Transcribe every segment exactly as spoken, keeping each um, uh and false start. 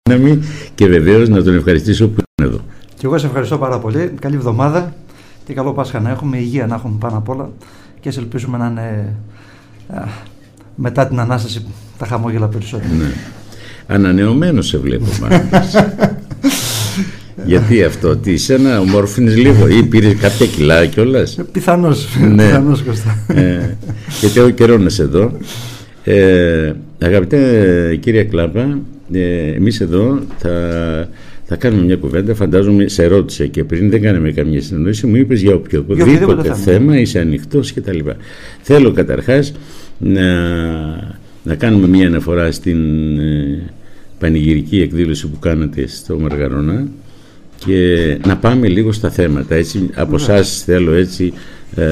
Και βεβαίως να τον ευχαριστήσω που είναι εδώ. Και εγώ σε ευχαριστώ πάρα πολύ. Καλή εβδομάδα και καλό Πάσχα να έχουμε. Υγεία να έχουμε πάνω απ' όλα. Και ας ελπίσουμε να είναι α, μετά την Ανάσταση τα χαμόγελα περισσότερο. Ναι. Ανανεωμένος σε βλέπω μάλλον. Γιατί αυτό, τι σένα ομόρφινες λίγο ή πήρες κάποια κιλά κιόλας? Πιθανώς, ναι. πιθανώς Κώστα. Ε, γιατί έχω καιρό να σε δω. Ε, αγαπητέ κύριε Κλάπα, ε, εμείς εδώ θα, θα κάνουμε μια κουβέντα. Φαντάζομαι σε ρώτησε και πριν, δεν κάναμε καμία συνεννόηση, μου είπες για οποιοδήποτε θέμα είσαι ανοιχτός και τα λοιπά. Θέλω καταρχάς να, να κάνουμε μια αναφορά στην ε, πανηγυρική εκδήλωση που κάνατε στο Μαργαρονά και να πάμε λίγο στα θέματα. Έτσι, από εσάς θέλω έτσι ε,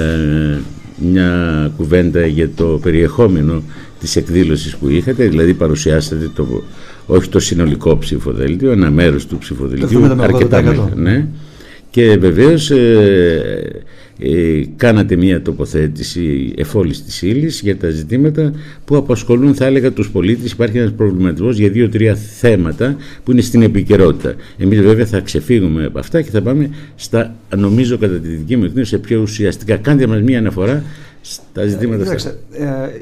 μια κουβέντα για το περιεχόμενο της εκδήλωσης που είχατε, δηλαδή παρουσιάσατε το, όχι το συνολικό ψηφοδέλτιο, ένα μέρος του ψηφοδελτίου, αρκετά μέσα, ναι. Και βεβαίως ε, ε, κάνατε μια τοποθέτηση εφόλης της ύλης για τα ζητήματα που απασχολούν, θα έλεγα, τους πολίτες. Υπάρχει ένας προβληματισμός για δύο-τρία θέματα που είναι στην επικαιρότητα. Εμείς βέβαια θα ξεφύγουμε από αυτά και θα πάμε στα, νομίζω κατά τη δική μου εκδήλωση, σε πιο ουσιαστικά. Κάντε μας μια αναφορά στα ζητήματα ε, αυτά. Ε,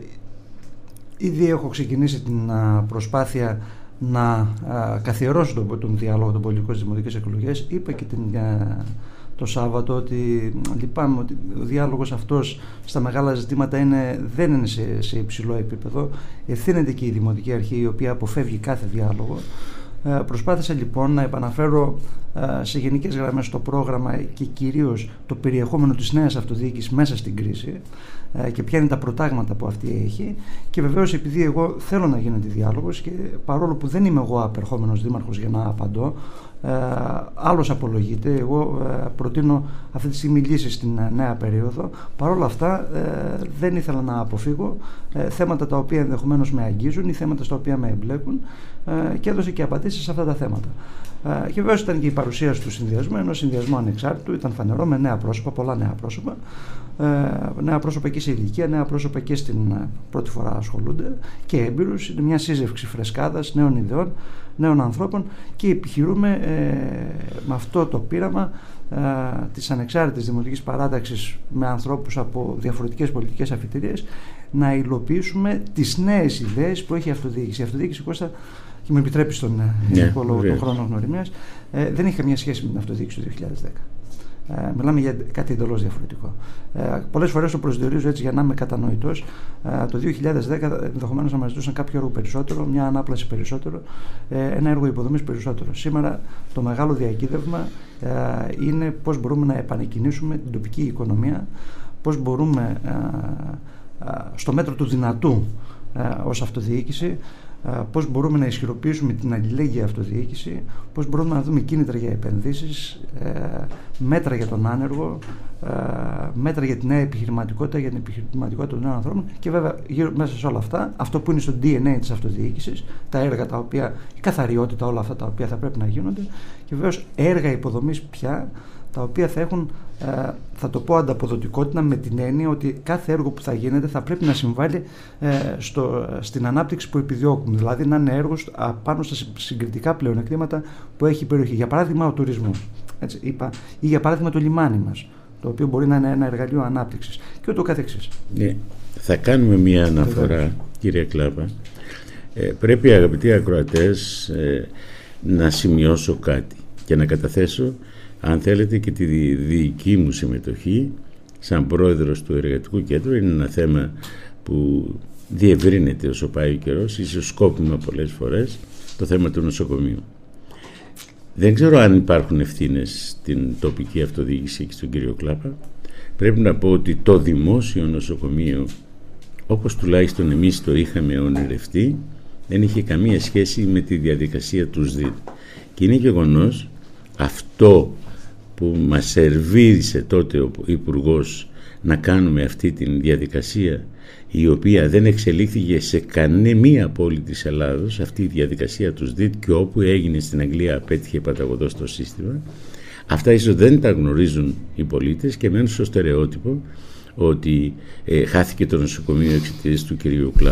ήδη έχω ξεκινήσει την α, προσπάθεια να α, καθιερώσω τον, τον διάλογο των πολιτικών στις δημοτικές εκλογές. Είπα και την, α, το Σάββατο ότι λυπάμαι ότι ο διάλογος αυτός στα μεγάλα ζητήματα είναι, δεν είναι σε, σε υψηλό επίπεδο. Ευθύνεται και η Δημοτική Αρχή, η οποία αποφεύγει κάθε διάλογο. Ε, προσπάθησα λοιπόν να επαναφέρω ε, σε γενικές γραμμές το πρόγραμμα και κυρίως το περιεχόμενο της νέας αυτοδιοίκησης μέσα στην κρίση ε, και ποια είναι τα προτάγματα που αυτή έχει. Και βεβαίως, επειδή εγώ θέλω να γίνεται διάλογος και παρόλο που δεν είμαι εγώ απερχόμενος δήμαρχος για να απαντώ, ε, άλλος απολογείται, εγώ ε, προτείνω αυτή τη στιγμή λύσεις στην ε, νέα περίοδο. Παρόλα αυτά ε, δεν ήθελα να αποφύγω ε, θέματα τα οποία ενδεχομένως με αγγίζουν ή θέματα στα οποία με εμπλέκουν ε, και έδωσε και απαντήσεις σε αυτά τα θέματα. Ε, και βέβαια ήταν και η παρουσίαση του συνδυασμού, ενός συνδυασμού ανεξάρτητου, ήταν φανερό, με νέα πρόσωπα, πολλά νέα πρόσωπα. Ε, νέα πρόσωπα και σε ηλικία, νέα πρόσωπα και στην ε, πρώτη φορά ασχολούνται και έμπειρους. Είναι μια σύζευξη φρεσκάδας, νέων ιδεών, νέων ανθρώπων και επιχειρούμε ε, με αυτό το πείραμα ε, της ανεξάρτητης δημοτικής παράταξης με ανθρώπους από διαφορετικές πολιτικές αφιτηρίες να υλοποιήσουμε τις νέες ιδέες που έχει η αυτοδιοίκηση. Η αυτοδιοίκηση, Κώστα, και με επιτρέπει στον yeah, λόγο του χρόνου γνωριμίας, ε, δεν είχε καμία σχέση με την αυτοδιοίκηση του δύο χιλιάδες δέκα. Ε, μιλάμε για κάτι εντελώς διαφορετικό. Ε, πολλές φορές το προσδιορίζω έτσι για να είμαι κατανοητός. Ε, το δύο χιλιάδες δέκα ενδεχομένως να μας ζητούσαν κάποιο έργο περισσότερο, μια ανάπλαση περισσότερο, ε, ένα έργο υποδομής περισσότερο. Σήμερα το μεγάλο διακύβευμα ε, είναι πώς μπορούμε να επανεκκινήσουμε την τοπική οικονομία, πώς μπορούμε ε, ε, στο μέτρο του δυνατού ε, ως αυτοδιοίκηση, πώς μπορούμε να ισχυροποιήσουμε την αλληλέγγυα αυτοδιοίκηση, πώς μπορούμε να δούμε κίνητρα για επενδύσεις, μέτρα για τον άνεργο, μέτρα για την νέα επιχειρηματικότητα, για την επιχειρηματικότητα των νέων ανθρώπων και βέβαια γύρω μέσα σε όλα αυτά, αυτό που είναι στο ντι εν έι της αυτοδιοίκησης, τα έργα τα οποία, η καθαριότητα, όλα αυτά τα οποία θα πρέπει να γίνονται και βεβαίως έργα υποδομής πια, τα οποία θα έχουν, ε, θα το πω, ανταποδοτικότητα με την έννοια ότι κάθε έργο που θα γίνεται θα πρέπει να συμβάλλει ε, στο, στην ανάπτυξη που επιδιώκουμε. Δηλαδή να είναι έργο πάνω στα συγκριτικά πλεονεκτήματα που έχει η περιοχή. Για παράδειγμα, ο τουρισμός. Έτσι, είπα, ή για παράδειγμα το λιμάνι μας, το οποίο μπορεί να είναι ένα εργαλείο ανάπτυξης και ούτω καθεξής. Ναι, θα κάνουμε μια αναφορά, Βέβαια. κύριε Κλάπα. Ε, πρέπει, αγαπητοί ακροατές, ε, να σημειώσω κάτι και να καταθέσω, αν θέλετε, και τη δική μου συμμετοχή σαν πρόεδρος του Εργατικού Κέντρου. Είναι ένα θέμα που διευρύνεται όσο πάει ο καιρός, ίσως σκόπιμα πολλές φορές, το θέμα του νοσοκομείου. Δεν ξέρω αν υπάρχουν ευθύνες στην τοπική αυτοδιοίκηση και στον κύριο Κλάπα. Πρέπει να πω ότι το δημόσιο νοσοκομείο, όπως τουλάχιστον εμείς το είχαμε ονειρευτεί, δεν είχε καμία σχέση με τη διαδικασία του ΣΔΙΤ. Και είναι γεγονός αυτό που μας σερβίρισε τότε ο Υπουργός να κάνουμε αυτή τη διαδικασία, η οποία δεν εξελίχθηκε σε κανένα πόλη της Ελλάδος, αυτή η διαδικασία του ΣΔΙΤ, και όπου έγινε στην Αγγλία απέτυχε παταγωδός το σύστημα. Αυτά ίσως δεν τα γνωρίζουν οι πολίτες και μένουν στο στερεότυπο ότι ε, χάθηκε το νοσοκομείο εξαιτίας του κυρίου Κλάπα.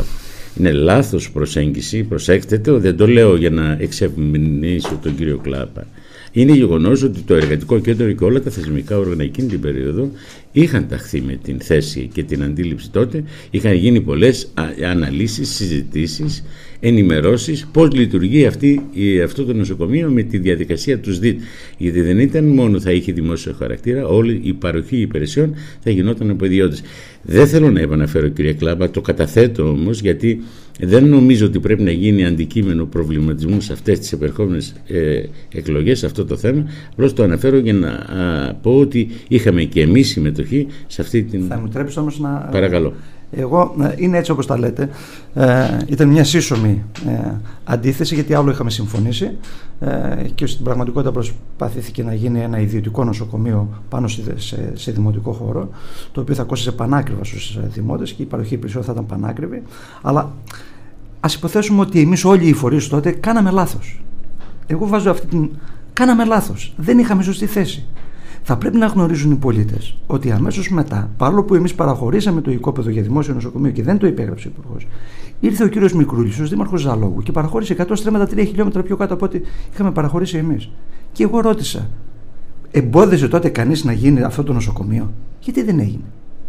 Είναι λάθος προσέγγιση, προσέξτε το, δεν το λέω για να εξευμηνήσω τον κύριο Κλάπα. Είναι γεγονός ότι το Εργατικό Κέντρο και όλα τα θεσμικά όργανα εκείνη την περίοδο είχαν ταχθεί με την θέση και την αντίληψη τότε, είχαν γίνει πολλές αναλύσεις, συζητήσεις, ενημερώσεις πώς λειτουργεί αυτή, αυτό το νοσοκομείο με τη διαδικασία του ΣΔΙΤ. Γιατί δεν ήταν μόνο θα είχε δημόσιο χαρακτήρα, όλη η παροχή υπηρεσιών θα γινόταν από ιδιώτες. Δεν θέλω να επαναφέρω, κύριε Κλάπα, το καταθέτω όμως, γιατί δεν νομίζω ότι πρέπει να γίνει αντικείμενο προβληματισμού σε αυτές τις επερχόμενες ε, εκλογές, σε αυτό το θέμα. Απλώς το αναφέρω για να α, πω ότι είχαμε και εμείς συμμετοχή σε αυτή την... Θα μου τρέψεις όμως να... Παρακαλώ. Εγώ, είναι έτσι όπως τα λέτε, ε, ήταν μια σύσσωμη ε, αντίθεση, γιατί άλλο είχαμε συμφωνήσει ε, και στην πραγματικότητα προσπαθήθηκε να γίνει ένα ιδιωτικό νοσοκομείο πάνω σε, σε, σε δημοτικό χώρο, το οποίο θα κόστιζε πανάκριβα στους δημότες και η παροχή υπηρεσιών θα ήταν πανάκριβη. Αλλά ας υποθέσουμε ότι εμείς όλοι οι φορείς τότε κάναμε λάθος. Εγώ βάζω αυτή την... Κάναμε λάθος. Δεν είχαμε σωστή θέση. Θα πρέπει να γνωρίζουν οι πολίτες ότι αμέσως μετά, παρόλο που εμείς παραχωρήσαμε το οικόπεδο για δημόσιο νοσοκομείο και δεν το υπέγραψε ο Υπουργός, ήρθε ο κύριος Μικρούλης ως δήμαρχος Ζαλόγου και παραχώρησε εκατό στρέμματα τρία χιλιόμετρα πιο κάτω από ό,τι είχαμε παραχωρήσει εμείς. Και εγώ ρώτησα, εμπόδιζε τότε κανείς να γίνει αυτό το νοσοκομείο? Γιατί δεν έγινε?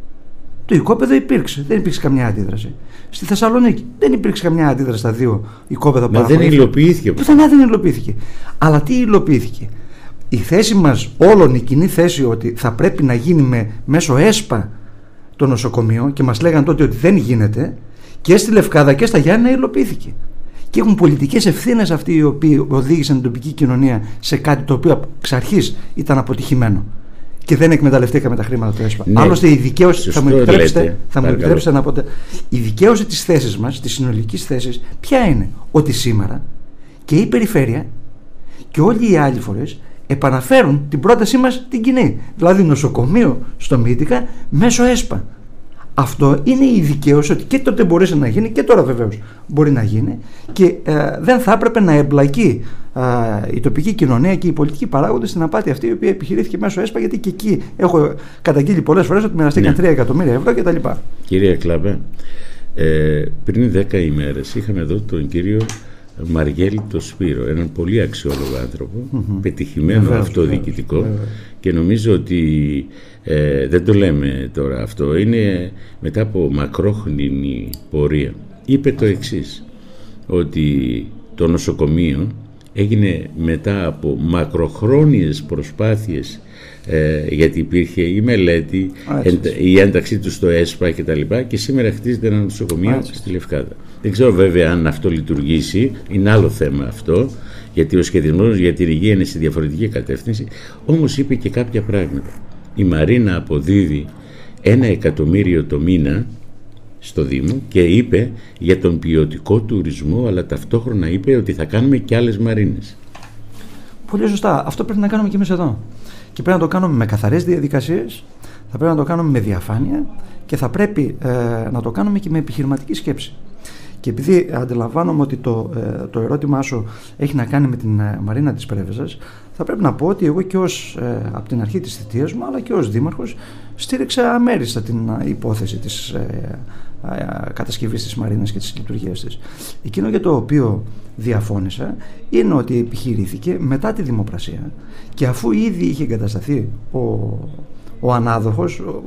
Το οικόπεδο υπήρξε, δεν υπήρξε καμιά αντίδραση. Στη Θεσσαλονίκη δεν υπήρξε καμιά αντίδραση στα δύο οικόπεδα που παραχωρήθηκαν. Δεν υλοποιήθηκε. Πουθενά δεν υλοποιήθηκε. Αλλά τι υλοποιήθηκε? Η θέση μας όλων, η κοινή θέση ότι θα πρέπει να γίνει με, μέσω ΕΣΠΑ το νοσοκομείο, και μας λέγαν τότε ότι δεν γίνεται, και στη Λευκάδα και στα Γιάννενα υλοποιήθηκε. Και έχουν πολιτικές ευθύνες αυτοί οι οποίοι οδήγησαν την τοπική κοινωνία σε κάτι το οποίο εξ αρχής ήταν αποτυχημένο. Και δεν εκμεταλλευτήκαμε τα χρήματα του ΕΣΠΑ. Ναι, άλλωστε η δικαίωση, θα μου επιτρέψετε, θα μου επιτρέψετε να πω, η δικαίωση της θέσης μας, της συνολικής θέσης, ποια είναι? Ότι σήμερα και η περιφέρεια και όλοι οι άλλοι φορείς επαναφέρουν την πρότασή μας την κοινή. Δηλαδή νοσοκομείο στο Μύτικα μέσω ΕΣΠΑ. Αυτό είναι η δικαίωση ότι και τότε μπορούσε να γίνει και τώρα βεβαίως μπορεί να γίνει, και ε, δεν θα έπρεπε να εμπλακεί ε, η τοπική κοινωνία και οι πολιτικοί παράγοντες στην απάτη αυτή η οποία επιχειρήθηκε μέσω ΕΣΠΑ, γιατί και εκεί έχω καταγγείλει πολλές φορές ότι μοιραστήκαν τρία εκατομμύρια ευρώ κτλ. Κύριε Κλάπα, ε, πριν δέκα ημέρες είχαμε εδώ τον κύριο Μαργέλη το Σπύρο, έναν πολύ αξιόλογο άνθρωπο, mm-hmm. πετυχημένο βεβαίως, αυτοδιοικητικό βεβαίως. Και νομίζω ότι ε, δεν το λέμε τώρα αυτό, είναι μετά από μακρόχρονη πορεία. Είπε το εξής, ότι το νοσοκομείο έγινε μετά από μακροχρόνιες προσπάθειες, ε, γιατί υπήρχε η μελέτη, εν, η ένταξή του στο ΕΣΠΑ και τα λοιπά, και σήμερα χτίζεται ένα νοσοκομείο Άς. στη Λευκάδα. Δεν ξέρω βέβαια αν αυτό λειτουργήσει, είναι άλλο θέμα αυτό, γιατί ο σχεδιασμός για την υγεία είναι σε διαφορετική κατεύθυνση. Όμως είπε και κάποια πράγματα. Η Μαρίνα αποδίδει ένα εκατομμύριο το μήνα στο Δήμο και είπε για τον ποιοτικό τουρισμό, αλλά ταυτόχρονα είπε ότι θα κάνουμε και άλλες μαρίνες. Πολύ σωστά. Αυτό πρέπει να κάνουμε και εμείς εδώ. Και πρέπει να το κάνουμε με καθαρές διαδικασίες, θα πρέπει να το κάνουμε με διαφάνεια και θα πρέπει ε, να το κάνουμε και με επιχειρηματική σκέψη. Και επειδή αντιλαμβάνομαι ότι το, ε, το ερώτημά σου έχει να κάνει με την ε, Μαρίνα της Πρέβεζας, θα πρέπει να πω ότι εγώ και ως, ε, από την αρχή της θητείας μου, αλλά και ως δήμαρχος, στήριξα αμέριστα την ε, υπόθεση της ε, ε, κατασκευής της Μαρίνας και της λειτουργίας της. Εκείνο για το οποίο διαφώνησα είναι ότι επιχειρήθηκε μετά τη δημοπρασία, και αφού ήδη είχε εγκατασταθεί ο, ο ανάδοχος, ο,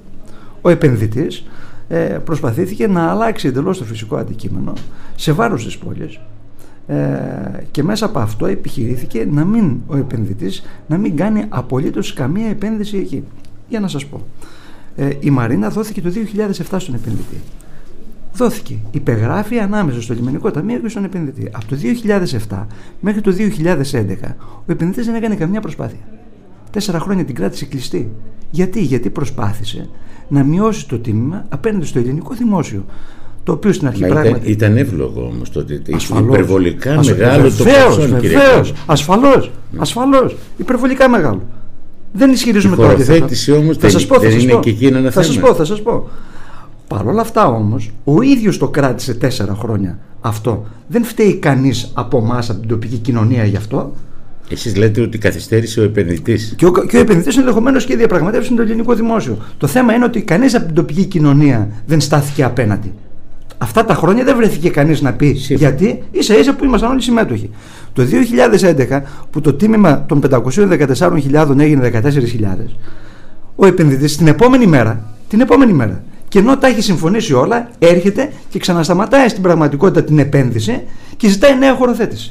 ο επενδυτής, ε, προσπαθήθηκε να αλλάξει εντελώς το φυσικό αντικείμενο σε βάρος της πόλης, ε, και μέσα από αυτό επιχειρήθηκε να μην, ο επενδυτής να μην κάνει απολύτως καμία επένδυση εκεί. Για να σας πω, ε, η Μαρίνα δόθηκε το δύο χιλιάδες επτά στον επενδυτή. Δόθηκε, υπεγράφει ανάμεσα στο Λιμενικό Ταμείο και στον επενδυτή. Από το δύο χιλιάδες επτά μέχρι το δύο χιλιάδες έντεκα ο επενδυτής δεν έκανε καμιά προσπάθεια. Τέσσερα χρόνια την κράτησε κλειστή. Γιατί, Γιατί προσπάθησε να μειώσει το τίμημα απέναντι στο ελληνικό δημόσιο. Το οποίο στην αρχή Μα πράγματι. Ήταν, ήταν εύλογο όμως τότε. Ασφαλώς, υπερβολικά ασφαλώς, μεγάλο βεβαίως, το ποσό. Βεβαίως, ασφαλώς, ασφαλώς. Υπερβολικά μεγάλο. Δεν ισχυρίζουμε τώρα. Η χωροθέτηση όμως δεν, πω, δεν είναι πω. και εκεί ένα θα θέμα. Σας πω, θα σας πω. Παρ' όλα αυτά όμως, ο ίδιος το κράτησε τέσσερα χρόνια αυτό. Δεν φταίει κανείς από εμάς, από την τοπική κοινωνία γι' αυτό. Εσείς λέτε ότι καθυστέρησε ο επενδυτής. Και ο, και ο επενδυτής ενδεχομένως και διαπραγματεύσει το ελληνικό δημόσιο. Το θέμα είναι ότι κανείς από την τοπική κοινωνία δεν στάθηκε απέναντι. Αυτά τα χρόνια δεν βρέθηκε κανείς να πει. Σύμφωνα. Γιατί ίσα ίσα που ήμασταν όλοι συμμέτοχοι. Το δύο χιλιάδες έντεκα, που το τίμημα των πεντακόσιων δεκατεσσάρων χιλιάδων έγινε δεκατέσσερις χιλιάδες, ο επενδυτής την επόμενη μέρα, την επόμενη μέρα, και ενώ τα έχει συμφωνήσει όλα, έρχεται και ξανασταματάει στην πραγματικότητα την επένδυση και ζητάει νέα χωροθέτηση.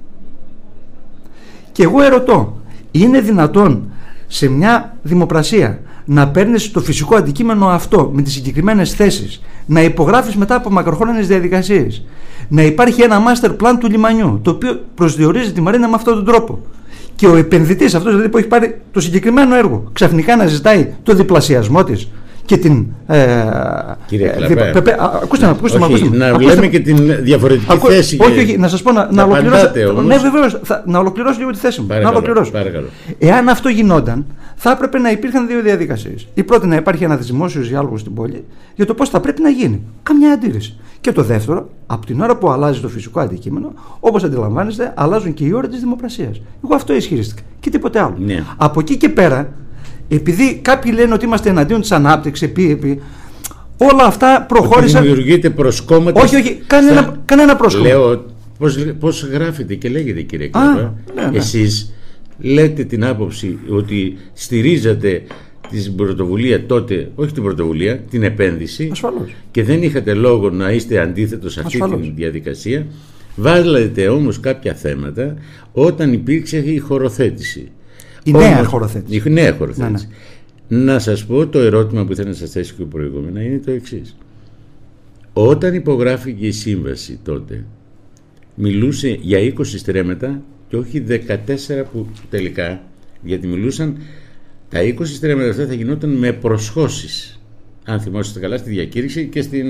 Και εγώ ερωτώ, είναι δυνατόν σε μια δημοπρασία να παίρνεις το φυσικό αντικείμενο αυτό με τις συγκεκριμένες θέσεις, να υπογράφεις μετά από μακροχρόνιες διαδικασίες, να υπάρχει ένα master plan του λιμανιού, το οποίο προσδιορίζει τη Μαρίνα με αυτόν τον τρόπο, και ο επενδυτής, αυτός δηλαδή που έχει πάρει το συγκεκριμένο έργο, ξαφνικά να ζητάει το διπλασιασμό της και την. Ε, Κύριε ε, δι, πε, πε, ακούστε με, ακούστε με. Όχι, να ακούστε, λέμε και την διαφορετική ακού, θέση. Όχι, όχι, να σας πω να, να, να ολοκληρώσω. Ναι, βεβαίως, θα, να ολοκληρώσω λίγο τη θέση μου. Παρακαλώ, να ολοκληρώσω. Παρακαλώ. Εάν αυτό γινόταν, θα έπρεπε να υπήρχαν δύο διαδικασίες. Η πρώτη, να υπάρχει ένας δημόσιος διάλογος στην πόλη για το πώς θα πρέπει να γίνει. Καμιά αντίρρηση. Και το δεύτερο, από την ώρα που αλλάζει το φυσικό αντικείμενο, όπως αντιλαμβάνεστε, αλλάζουν και οι ώρες της δημοπρασίας. Εγώ αυτό ισχυρίστηκα και τίποτε άλλο. Ναι. Από εκεί και πέρα, επειδή κάποιοι λένε ότι είμαστε εναντίον της ανάπτυξης, επί, επί, όλα αυτά προχώρησαν. Δημιουργείται προσκόμματα. Όχι, όχι, κανένα, στα... κανένα προσκόμμα. Λέω πώς, πώς γράφετε και λέγεται, κύριε Κλαπά. Ναι, ναι. Εσείς λέτε την άποψη ότι στηρίζατε την πρωτοβουλία τότε, όχι την πρωτοβουλία, την επένδυση. Ασφαλώς. Και δεν είχατε λόγο να είστε αντίθετος σε αυτή τη διαδικασία. Βάλατε όμως κάποια θέματα όταν υπήρξε η χωροθέτηση. Η νέα όμως, χωροθέτηση. Η νέα χωροθέτηση. Ναι, ναι. Να σας πω, το ερώτημα που θέλω να σας θέσει και προηγούμενα είναι το εξής. Όταν υπογράφηκε η σύμβαση τότε, μιλούσε για είκοσι στρέμματα και όχι δεκατέσσερα που τελικά, γιατί μιλούσαν, τα είκοσι στρέμματα αυτά θα γινόταν με προσχώσεις. Αν θυμόσαστε καλά, στη διακήρυξη και στην.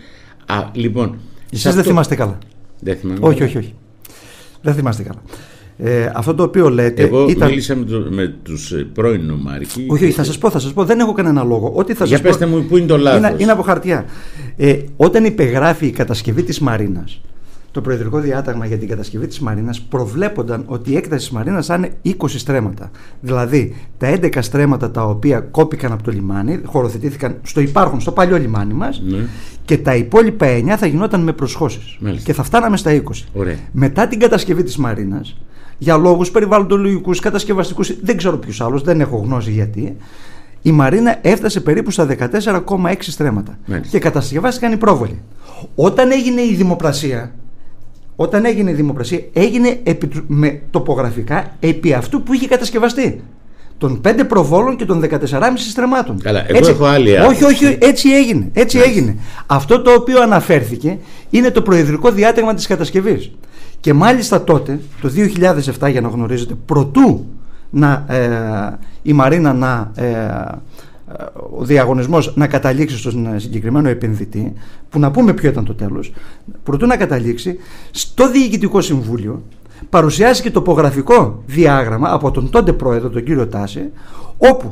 Α, λοιπόν. Εσείς αυτό... δεν θυμάστε καλά. Δεν θυμάμαι. Όχι, όχι, όχι. Δεν θυμάστε καλά. Ε, αυτό το οποίο λέτε. Εγώ ήταν... μίλησα με, το, με τους πρώην νομάρχη. Όχι, όχι, θα σας πω, θα σας πω, δεν έχω κανένα λόγο. Ό,τι θα Για σας πέστε πω... μου, πού είναι το λάθος. Είναι, είναι από χαρτιά. Ε, όταν υπεγράφει η κατασκευή της Μαρίνας, το προεδρικό διάταγμα για την κατασκευή της Μαρίνας, προβλέπονταν ότι η έκταση της Μαρίνας θα είναι είκοσι στρέμματα. Δηλαδή, τα έντεκα στρέμματα τα οποία κόπηκαν από το λιμάνι, χωροθετήθηκαν στο υπάρχον, στο παλιό λιμάνι μας, ναι. Και τα υπόλοιπα εννιά θα γινόταν με προσχώσεις. Μάλιστα. Και θα φτάναμε στα είκοσι. Ωραία. Μετά την κατασκευή της Μαρίνας, για λόγους περιβαλλοντολογικούς, κατασκευαστικούς, δεν ξέρω ποιους άλλους, δεν έχω γνώση γιατί, η Μαρίνα έφτασε περίπου στα δεκατέσσερα κόμμα έξι στρέμματα. Μάλιστα. Και κατασκευάστηκαν οι πρόβολοι. Όταν έγινε η δημοπρασία, Όταν έγινε η δημοπρασία, έγινε επί, με τοπογραφικά επί αυτού που είχε κατασκευαστεί. Των πέντε προβόλων και των δεκατέσσερα κόμμα πέντε στρεμμάτων. Καλά, εγώ έτσι, έχω άλλη άποψη. Όχι, όχι, έτσι έγινε. Έτσι έγινε. Αυτό το οποίο αναφέρθηκε είναι το προεδρικό διάταγμα της κατασκευής. Και μάλιστα τότε, το δύο χιλιάδες επτά, για να γνωρίζετε, προτού να, ε, η Μαρίνα να. Ε, ο διαγωνισμός να καταλήξει στον συγκεκριμένο επενδυτή, που να πούμε ποιο ήταν το τέλος, προτού να καταλήξει, στο Διοικητικό Συμβούλιο παρουσιάστηκε τοπογραφικό διάγραμμα από τον τότε πρόεδρο, τον κύριο Τάση, όπου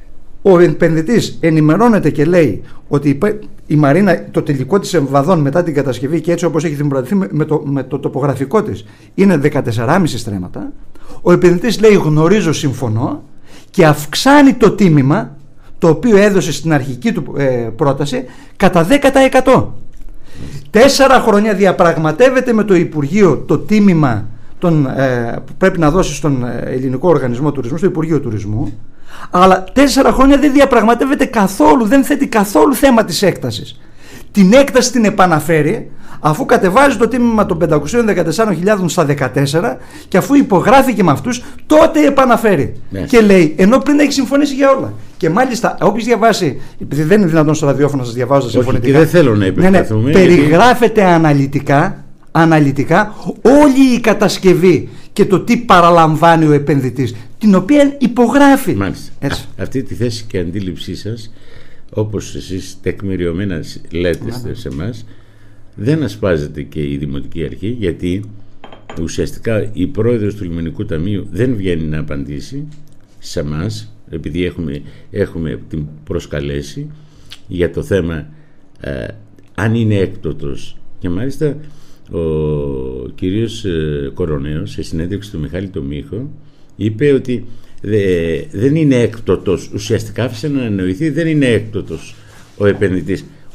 ο επενδυτής ενημερώνεται και λέει ότι η Μαρίνα, το τελικό της εμβαδών μετά την κατασκευή και έτσι όπως έχει δημιουργηθεί με το, με το τοπογραφικό της, είναι δεκατέσσερα κόμμα πέντε στρέμματα. Ο επενδυτής λέει γνωρίζω, συμφωνώ, και αυξάνει το τίμημα το οποίο έδωσε στην αρχική του ε, πρόταση κατά δέκα τοις εκατό. Τέσσερα χρόνια διαπραγματεύεται με το Υπουργείο το τίμημα τον, ε, που πρέπει να δώσει στον Ελληνικό Οργανισμό Τουρισμού, στο Υπουργείο Τουρισμού, αλλά τέσσερα χρόνια δεν διαπραγματεύεται καθόλου, δεν θέτει καθόλου θέμα της έκτασης. Την έκταση την επαναφέρει αφού κατεβάζει το τίμημα των πεντακόσιων δεκατεσσάρων χιλιάδων στα δεκατέσσερα και αφού υπογράφηκε με αυτούς, τότε επαναφέρει. Ναι. Και λέει, ενώ πριν έχει συμφωνήσει για όλα. Και μάλιστα, όποιος διαβάσει, επειδή δεν είναι δυνατόν στο ραδιόφωνο να σας διαβάζω τα συμφωνητικά. Και δεν θέλω να επεκταθούμε. Ναι, ναι, περιγράφεται γιατί... αναλυτικά, αναλυτικά όλη η κατασκευή και το τι παραλαμβάνει ο επενδυτής, την οποία υπογράφει. Μάλιστα. Έτσι. Α, αυτή τη θέση και αντίληψή σας, όπως εσείς τεκμηριωμένα λέτε ναι. σε εμάς, δεν ασπάζεται και η Δημοτική Αρχή, γιατί ουσιαστικά η πρόεδρος του Λιμενικού Ταμείου δεν βγαίνει να απαντήσει σε εμάς, επειδή έχουμε, έχουμε την προσκαλέσει για το θέμα ε, αν είναι έκτοτος. Και μάλιστα ο κύριος ε, Κοροναίος, σε συνέντευξη του Μιχάλη το Μίχο, είπε ότι δε, δεν είναι έκτοτος, ουσιαστικά άφησε να εννοηθεί δεν είναι έκτοτος ο επενδυτής.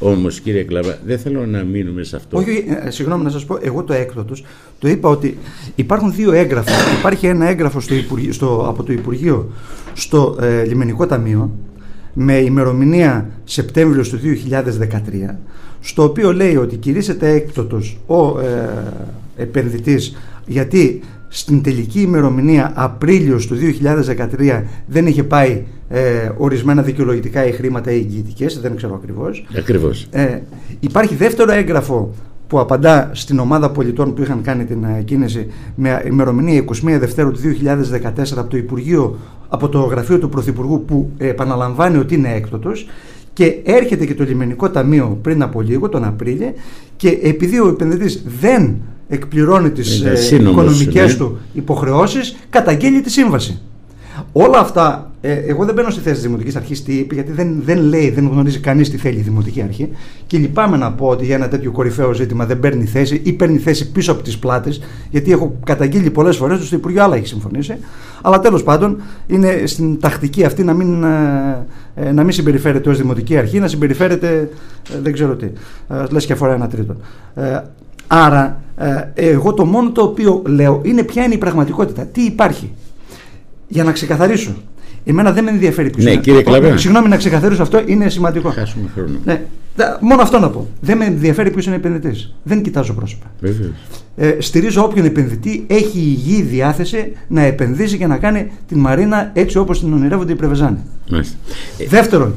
Όμως, κύριε Κλάβα, δεν θέλω να μείνουμε σε αυτό. Όχι, ε, συγγνώμη να σας πω, εγώ το έκτοτος το είπα ότι υπάρχουν δύο έγγραφα. Υπάρχει ένα έγγραφο στο Υπουργείο, στο, από το Υπουργείο στο ε, Λιμενικό Ταμείο με ημερομηνία Σεπτέμβριος του δύο χιλιάδες δεκατρία, στο οποίο λέει ότι κηρύσσεται έκτοτος ο ε, επενδυτής, γιατί στην τελική ημερομηνία Απρίλιος του δύο χιλιάδες δεκατρία δεν είχε πάει ε, ορισμένα δικαιολογητικά ή χρήματα ή εγγυητικές, δεν ξέρω ακριβώς. Ακριβώς. Ε, υπάρχει δεύτερο έγγραφο που απαντά στην ομάδα πολιτών που είχαν κάνει την ε, κίνηση με ημερομηνία εικοστή πρώτη Δευτέρου του δύο χιλιάδες δεκατέσσερα από το Υπουργείο, από το γραφείο του Πρωθυπουργού, που ε, επαναλαμβάνει ότι είναι έκτοτος, και έρχεται και το Λιμενικό Ταμείο πριν από λίγο, τον Απρίλιο, και επειδή ο επενδυτής δεν εκπληρώνει τις ε, οικονομικές ναι. του υποχρεώσεις, καταγγέλει τη σύμβαση. Όλα αυτά, ε, εγώ δεν μπαίνω στη θέση της Δημοτικής Αρχής τι είπε, γιατί δεν, δεν λέει, δεν γνωρίζει κανείς τι θέλει η Δημοτική Αρχή, και λυπάμαι να πω ότι για ένα τέτοιο κορυφαίο ζήτημα δεν παίρνει θέση ή παίρνει θέση πίσω από τις πλάτες, γιατί έχω καταγγείλει πολλές φορές, το στο Υπουργείο άλλα έχει συμφωνήσει, αλλά τέλος πάντων είναι στην τακτική αυτή να μην, ε, να μην συμπεριφέρεται ως Δημοτική Αρχή, να συμπεριφέρεται ε, δεν ξέρω τι, ε, λες και αφορά ένα τρίτο. Ε, άρα ε, εγώ το μόνο το οποίο λέω είναι ποια είναι η πραγματικότητα, τι υπάρχει. Για να ξεκαθαρίσω, εμένα δεν με ενδιαφέρει ποιος ναι, είναι. Κύριε Κλαβέ. Συγγνώμη, να ξεκαθαρίσω αυτό, είναι σημαντικό. Χάσουμε χρόνο. Ναι, μόνο αυτό να πω. Δεν με ενδιαφέρει ποιος είναι επενδυτής. Δεν κοιτάζω πρόσωπα. Ε, στηρίζω όποιον επενδυτή έχει υγιή διάθεση να επενδύσει και να κάνει την Μαρίνα έτσι όπως την ονειρεύονται οι Πρεβεζάνοι. Ε, Δεύτερον,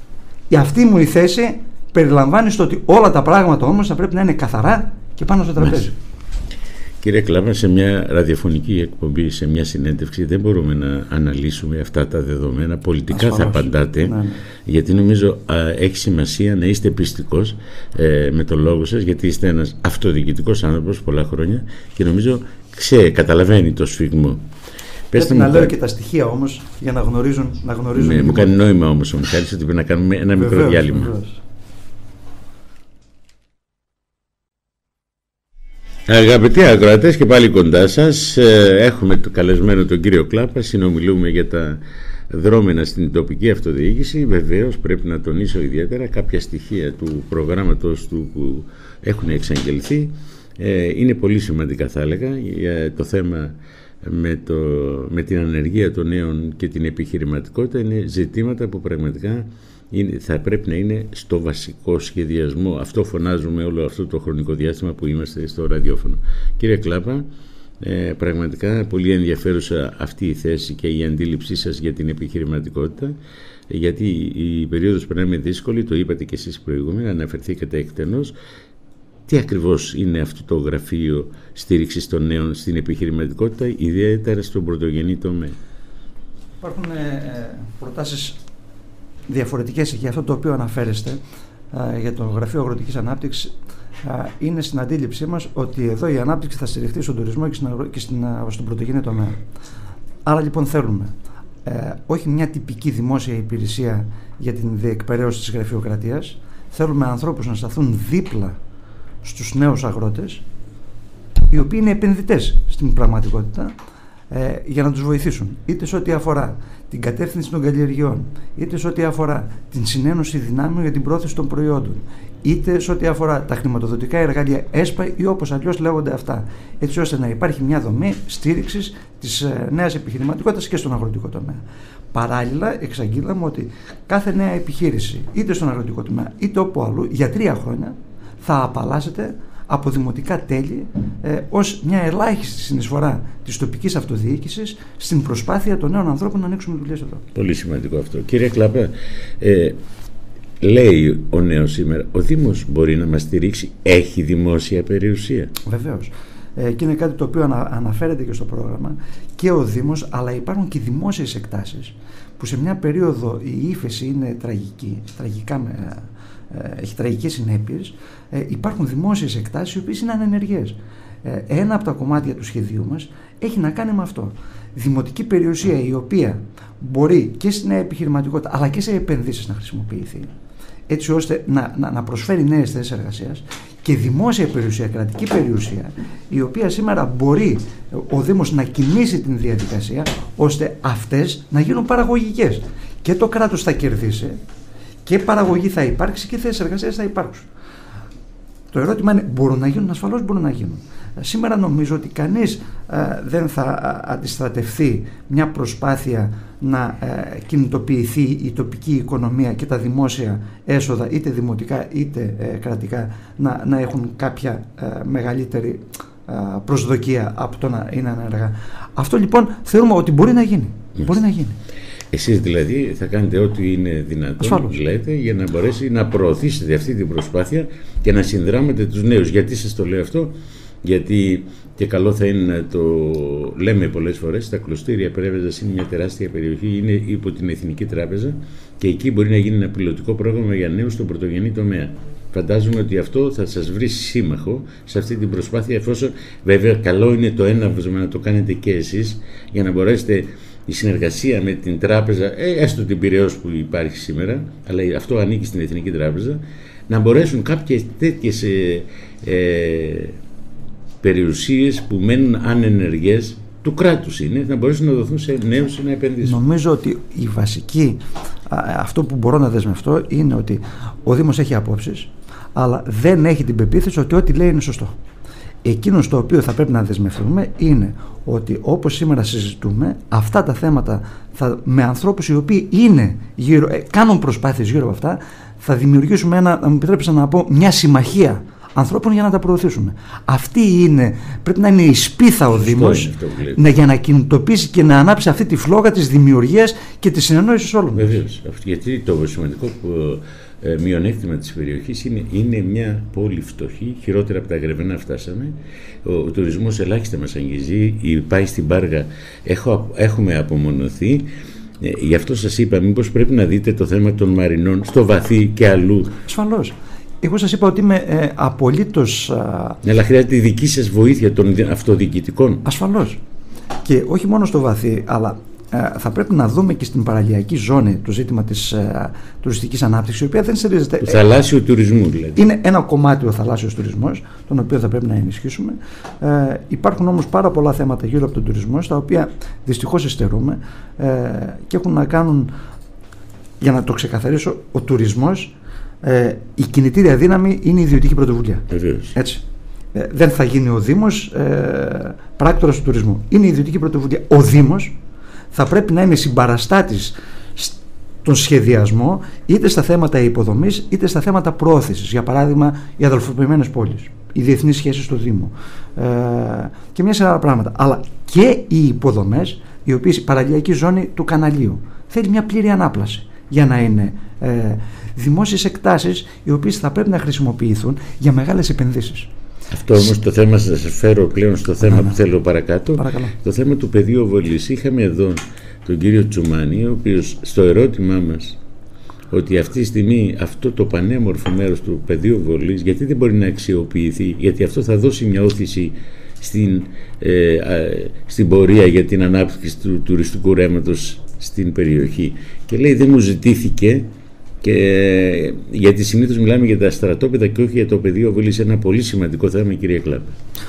η αυτή μου η θέση περιλαμβάνει στο ότι όλα τα πράγματα όμως θα πρέπει να είναι καθαρά και πάνω στο τραπέζι. Μάλιστα. Κύριε Κλάβα, σε μια ραδιοφωνική εκπομπή, σε μια συνέντευξη, δεν μπορούμε να αναλύσουμε αυτά τα δεδομένα. Πολιτικά ασφαλώς θα απαντάτε, ναι, ναι. γιατί νομίζω α, έχει σημασία να είστε πιστικός ε, με τον λόγο σας, γιατί είστε ένας αυτοδιοικητικός άνθρωπος πολλά χρόνια και νομίζω ξέ, καταλαβαίνει το σφιγμό. Πρέπει να λέω και τα στοιχεία όμως για να γνωρίζουν. Να γνωρίζουν ναι, μου κάνει νόημα όμως ο Μιχάλης ότι πρέπει να κάνουμε ένα βεβαίως, μικρό διάλειμμα. Βεβαίως. Αγαπητοί ακροατές, και πάλι κοντά σας, έχουμε το καλεσμένο τον κύριο Κλάπα, συνομιλούμε για τα δρόμενα στην τοπική αυτοδιοίκηση. Βεβαίως πρέπει να τονίσω ιδιαίτερα κάποια στοιχεία του προγράμματος του που έχουν εξαγγελθεί. Είναι πολύ σημαντικά, θα έλεγα, για το θέμα με, το, με την ανεργία των νέων και την επιχειρηματικότητα. Είναι ζητήματα που πραγματικά Είναι, θα πρέπει να είναι στο βασικό σχεδιασμό. Αυτό φωνάζουμε όλο αυτό το χρονικό διάστημα που είμαστε στο ραδιόφωνο. Κύριε Κλάπα, ε, πραγματικά πολύ ενδιαφέρουσα αυτή η θέση και η αντίληψή σας για την επιχειρηματικότητα, γιατί η περίοδος που είναι δύσκολη, το είπατε και εσείς προηγούμενα, αναφερθήκατε εκτενώς. Τι ακριβώς είναι αυτό το γραφείο στήριξης των νέων στην επιχειρηματικότητα, ιδιαίτερα στον πρωτογενή τομέα? Υπάρχουν ε, προτάσεις διαφορετικές για αυτό το οποίο αναφέρεστε α, για το Γραφείο Αγροτικής Ανάπτυξης. Α, είναι στην αντίληψή μας ότι εδώ η ανάπτυξη θα στηριχτεί στον τουρισμό και, στην, και στην, α, στον πρωτογενή τομέα. Άρα λοιπόν θέλουμε ε, όχι μια τυπική δημόσια υπηρεσία για την διεκπαιρέωση της γραφειοκρατίας, θέλουμε ανθρώπους να σταθούν δίπλα στους νέους αγρότες, οι οποίοι είναι επενδυτές στην πραγματικότητα, ε, για να τους βοηθήσουν, είτε σε ό,τι αφορά την κατεύθυνση των καλλιεργειών, είτε σε ό,τι αφορά την συνένωση δυνάμεων για την πρόθεση των προϊόντων, είτε σε ό,τι αφορά τα χρηματοδοτικά εργαλεία ΕΣΠΑ ή όπως αλλιώς λέγονται αυτά, έτσι ώστε να υπάρχει μια δομή στήριξης της ε, νέας επιχειρηματικότητας και στον αγροτικό τομέα. Παράλληλα, εξαγγείλαμε ότι κάθε νέα επιχείρηση, είτε στον αγροτικό τομέα είτε όπου αλλού, για τρία χρόνια θα απαλλάσσεται από δημοτικά τέλη ε, ως μια ελάχιστη συνεισφορά της τοπικής αυτοδιοίκησης στην προσπάθεια των νέων ανθρώπων να ανοίξουμε δουλειές εδώ. Πολύ σημαντικό αυτό. Κύριε Κλάπα, ε, λέει ο νέος σήμερα, ο Δήμος μπορεί να μας στηρίξει, έχει δημόσια περιουσία? Βεβαίως. Ε, και είναι κάτι το οποίο ανα, αναφέρεται και στο πρόγραμμα, και ο Δήμος, αλλά υπάρχουν και δημόσιες εκτάσεις που σε μια περίοδο η ύφεση είναι τραγική, τραγικά με, έχει τραγικές συνέπειες. Ε, υπάρχουν δημόσιες εκτάσεις οι οποίες είναι ανενεργές. Ε, ένα από τα κομμάτια του σχεδίου μας έχει να κάνει με αυτό. Δημοτική περιουσία η οποία μπορεί και στην επιχειρηματικότητα αλλά και σε επενδύσεις να χρησιμοποιηθεί, έτσι ώστε να, να, να προσφέρει νέες θέσεις εργασίας, και δημόσια περιουσία, κρατική περιουσία, η οποία σήμερα μπορεί ο Δήμος να κινήσει την διαδικασία ώστε αυτές να γίνουν παραγωγικές. Και το κράτος θα κερδίσει, και παραγωγή θα υπάρξει και θέσεις εργασίας θα υπάρξουν. Το ερώτημα είναι, μπορούν να γίνουν? Ασφαλώς μπορούν να γίνουν. Σήμερα νομίζω ότι κανείς ε, δεν θα ε, αντιστρατευθεί μια προσπάθεια να ε, κινητοποιηθεί η τοπική οικονομία και τα δημόσια έσοδα, είτε δημοτικά είτε ε, κρατικά, να, να έχουν κάποια ε, μεγαλύτερη ε, προσδοκία από το να είναι ανεργά. Αυτό λοιπόν θεωρούμε ότι μπορεί να γίνει. Yes. Μπορεί να γίνει. Εσείς δηλαδή θα κάνετε ό,τι είναι δυνατόν, λέτε, για να μπορέσει να προωθήσετε αυτή την προσπάθεια και να συνδράμετε τους νέους. Γιατί σας το λέω αυτό? Γιατί και καλό θα είναι να το λέμε πολλές φορές, τα κλωστήρια Πρέβεζας είναι μια τεράστια περιοχή, είναι υπό την Εθνική Τράπεζα και εκεί μπορεί να γίνει ένα πιλωτικό πρόγραμμα για νέους στον πρωτογενή τομέα. Φαντάζομαι ότι αυτό θα σας βρει σύμμαχο σε αυτή την προσπάθεια, εφόσον βέβαια καλό είναι το έναυσμα να το κάνετε και εσείς, για να μπορέσετε η συνεργασία με την τράπεζα, ε, έστω την Πειραιώς που υπάρχει σήμερα, αλλά αυτό ανήκει στην Εθνική Τράπεζα, να μπορέσουν κάποιες τέτοιες ε, ε, περιουσίες που μένουν ανενεργές του κράτους είναι, να μπορέσουν να δοθούν σε νέους να επενδύσουν. Νομίζω ότι η βασική, αυτό που μπορώ να δεσμευτώ είναι ότι ο Δήμος έχει απόψεις, αλλά δεν έχει την πεποίθηση ότι ό,τι λέει είναι σωστό. Εκείνο στο οποίο θα πρέπει να δεσμευτούμε είναι ότι όπως σήμερα συζητούμε, αυτά τα θέματα θα, με ανθρώπους οι οποίοι είναι γύρω, κάνουν προσπάθειες γύρω από αυτά, θα δημιουργήσουμε ένα, να μου επιτρέψετε να πω, μια συμμαχία ανθρώπων για να τα προωθήσουμε. Αυτή είναι, πρέπει να είναι η σπίθα ο Δήμος, ναι, για να κινητοποιήσει και να ανάψει αυτή τη φλόγα της δημιουργίας και της συνεννόησης όλων. Βεβαίως, γιατί το σημαντικό που Ε, μειονέκτημα της περιοχής είναι, είναι μια πόλη φτωχή, χειρότερα από τα Γρεβενά φτάσαμε, ο, ο τουρισμός ελάχιστα μας αγγίζει, πάει στην Πάργα, έχω, έχουμε απομονωθεί, ε, γι' αυτό σας είπα μήπως πρέπει να δείτε το θέμα των Μαρινών στο Βαθύ και αλλού. Ασφαλώς. Εγώ σας είπα ότι είμαι ε, απολύτως... Α... Αλλά χρειάζεται η δική σας βοήθεια των αυτοδιοικητικών. Ασφαλώς. Και όχι μόνο στο Βαθύ, αλλά θα πρέπει να δούμε και στην παραλιακή ζώνη το ζήτημα της ε, τουριστικής ανάπτυξης, η οποία δεν στηρίζεται. Του θαλάσσιου τουρισμού, δηλαδή. Είναι ένα κομμάτι ο θαλάσσιος τουρισμός, τον οποίο θα πρέπει να ενισχύσουμε. Ε, υπάρχουν όμως πάρα πολλά θέματα γύρω από τον τουρισμό, στα οποία δυστυχώς υστερούμε ε, και έχουν να κάνουν, για να το ξεκαθαρίσω, ο τουρισμός, ε, η κινητήρια δύναμη είναι η ιδιωτική πρωτοβουλία. Βεβαίως. Έτσι. Ε, δεν θα γίνει ο Δήμος ε, πράκτορας του τουρισμού. Είναι η ιδιωτική πρωτοβουλία. Ο Δήμος θα πρέπει να είναι συμπαραστάτης στον σχεδιασμό, είτε στα θέματα υποδομής είτε στα θέματα προώθησης. Για παράδειγμα, οι αδελφοποιημένες πόλεις, οι διεθνείς σχέσεις στο Δήμο ε, και μια σειρά πράγματα. Αλλά και οι υποδομές, οι οποίες, η παραλιακή ζώνη του καναλίου θέλει μια πλήρη ανάπλαση για να είναι ε, δημόσιες εκτάσεις, οι οποίες θα πρέπει να χρησιμοποιηθούν για μεγάλες επενδύσεις. Αυτό όμως το θέμα, σας φέρω πλέον στο θέμα ναι, ναι. που θέλω παρακάτω. Παρακαλώ. Το θέμα του πεδίου βολής. Είχαμε εδώ τον κύριο Τσουμάνη, ο οποίος στο ερώτημά μας ότι αυτή τη στιγμή αυτό το πανέμορφο μέρος του πεδίου βολής γιατί δεν μπορεί να αξιοποιηθεί, γιατί αυτό θα δώσει μια όθηση στην, ε, ε, στην πορεία για την ανάπτυξη του τουριστικού ρέματος στην περιοχή. Και λέει δεν μου ζητήθηκε. Και γιατί συνήθως μιλάμε για τα στρατόπεδα και όχι για το πεδίο βολής, ένα πολύ σημαντικό θέμα, κυρία Κλάπα.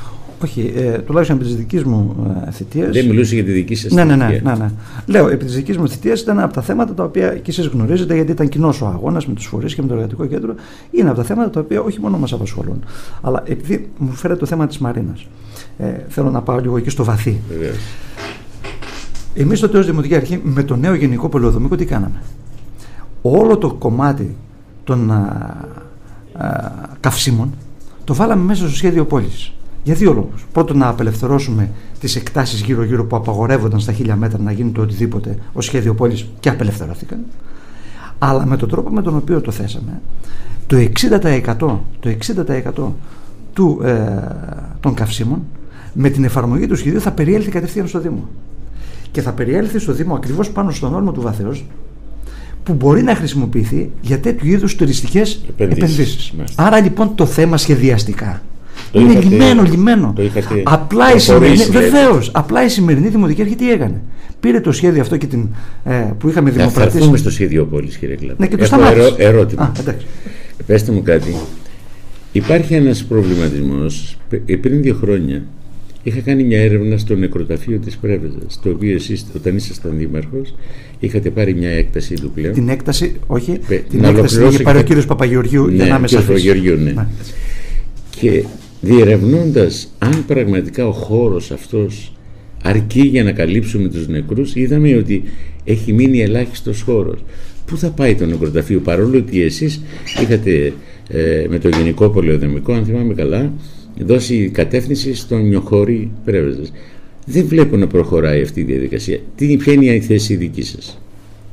Όχι, ε, τουλάχιστον επί της δικής μου ε, θητείας. Δεν μιλούσε για τη δική σας ναι, θητεία. Ναι, ναι, ναι, ναι. Λέω, επί της δικής μου θητείας ήταν από τα θέματα τα οποία και εσείς γνωρίζετε, γιατί ήταν κοινός ο αγώνας με τους φορείς και με το εργατικό κέντρο. Είναι από τα θέματα τα οποία όχι μόνο μας απασχολούν. Αλλά επειδή μου φέρετε το θέμα της Μαρίνας, ε, θέλω να πάω λίγο εκεί στο βαθύ. Βεβαίως. Εμείς τότε ως Δημοτική Αρχή με το νέο Γενικό Πολεοδομικό τι κάναμε? Όλο το κομμάτι των α, α, καυσίμων το βάλαμε μέσα στο σχέδιο πόλης. Για δύο λόγους. Πρώτον, να απελευθερώσουμε τις εκτάσεις γύρω-γύρω που απαγορεύονταν στα χίλια μέτρα να γίνει το οτιδήποτε ως σχέδιο πόλης και απελευθερώθηκαν. Αλλά με τον τρόπο με τον οποίο το θέσαμε, το εξήντα τοις εκατό, το εξήντα τοις εκατό του, ε, των καυσίμων με την εφαρμογή του σχεδίου θα περιέλθει κατευθείαν στο Δήμο. Και θα περιέλθει στο Δήμο ακριβώς πάνω στον όρμο του Βαθέως, που μπορεί να χρησιμοποιηθεί για τέτοιου είδους τουριστικές επενδύσεις. επενδύσεις. Άρα λοιπόν το θέμα σχεδιαστικά το είναι είχατε, λιμένο, λιμένο. Απλά η, σημερινή, βεβαίως, απλά η σημερινή Δημοτική Αρχή τι έκανε? Πήρε το σχέδιο αυτό και την, ε, που είχαμε δημοκρατήσει. Θα έρθουμε στο σχέδιο πόλης, κύριε Κλάπα. Ναι, και το Έχω ερώ, ερώτημα. Α, Πέστε μου κάτι. Υπάρχει ένας προβληματισμός. Πριν δύο χρόνια είχα κάνει μια έρευνα στο νεκροταφείο της Πρέβεζας, το οποίο εσείς όταν ήσασταν δήμαρχος είχατε πάρει μια έκταση του πλέον. Την έκταση, όχι, Πε, την έκταση είχε πάρει ο κύριος Παπαγεωργιού, ναι, για να είμαι σαφής. Παπαγεωργιού, ναι. ναι. Και διερευνώντας αν πραγματικά ο χώρος αυτός αρκεί για να καλύψουμε τους νεκρούς, είδαμε ότι έχει μείνει ελάχιστος χώρος. Πού θα πάει το νεκροταφείο, παρόλο ότι εσείς είχατε ε, με το Γενικό Πολεοδομικό, αν θυμάμαι καλά, δώσει κατεύθυνση στον Νιοχώρη Πρέβεζας. Δεν βλέπω να προχωράει αυτή η διαδικασία. Τι, ποια είναι η θέση δική σας?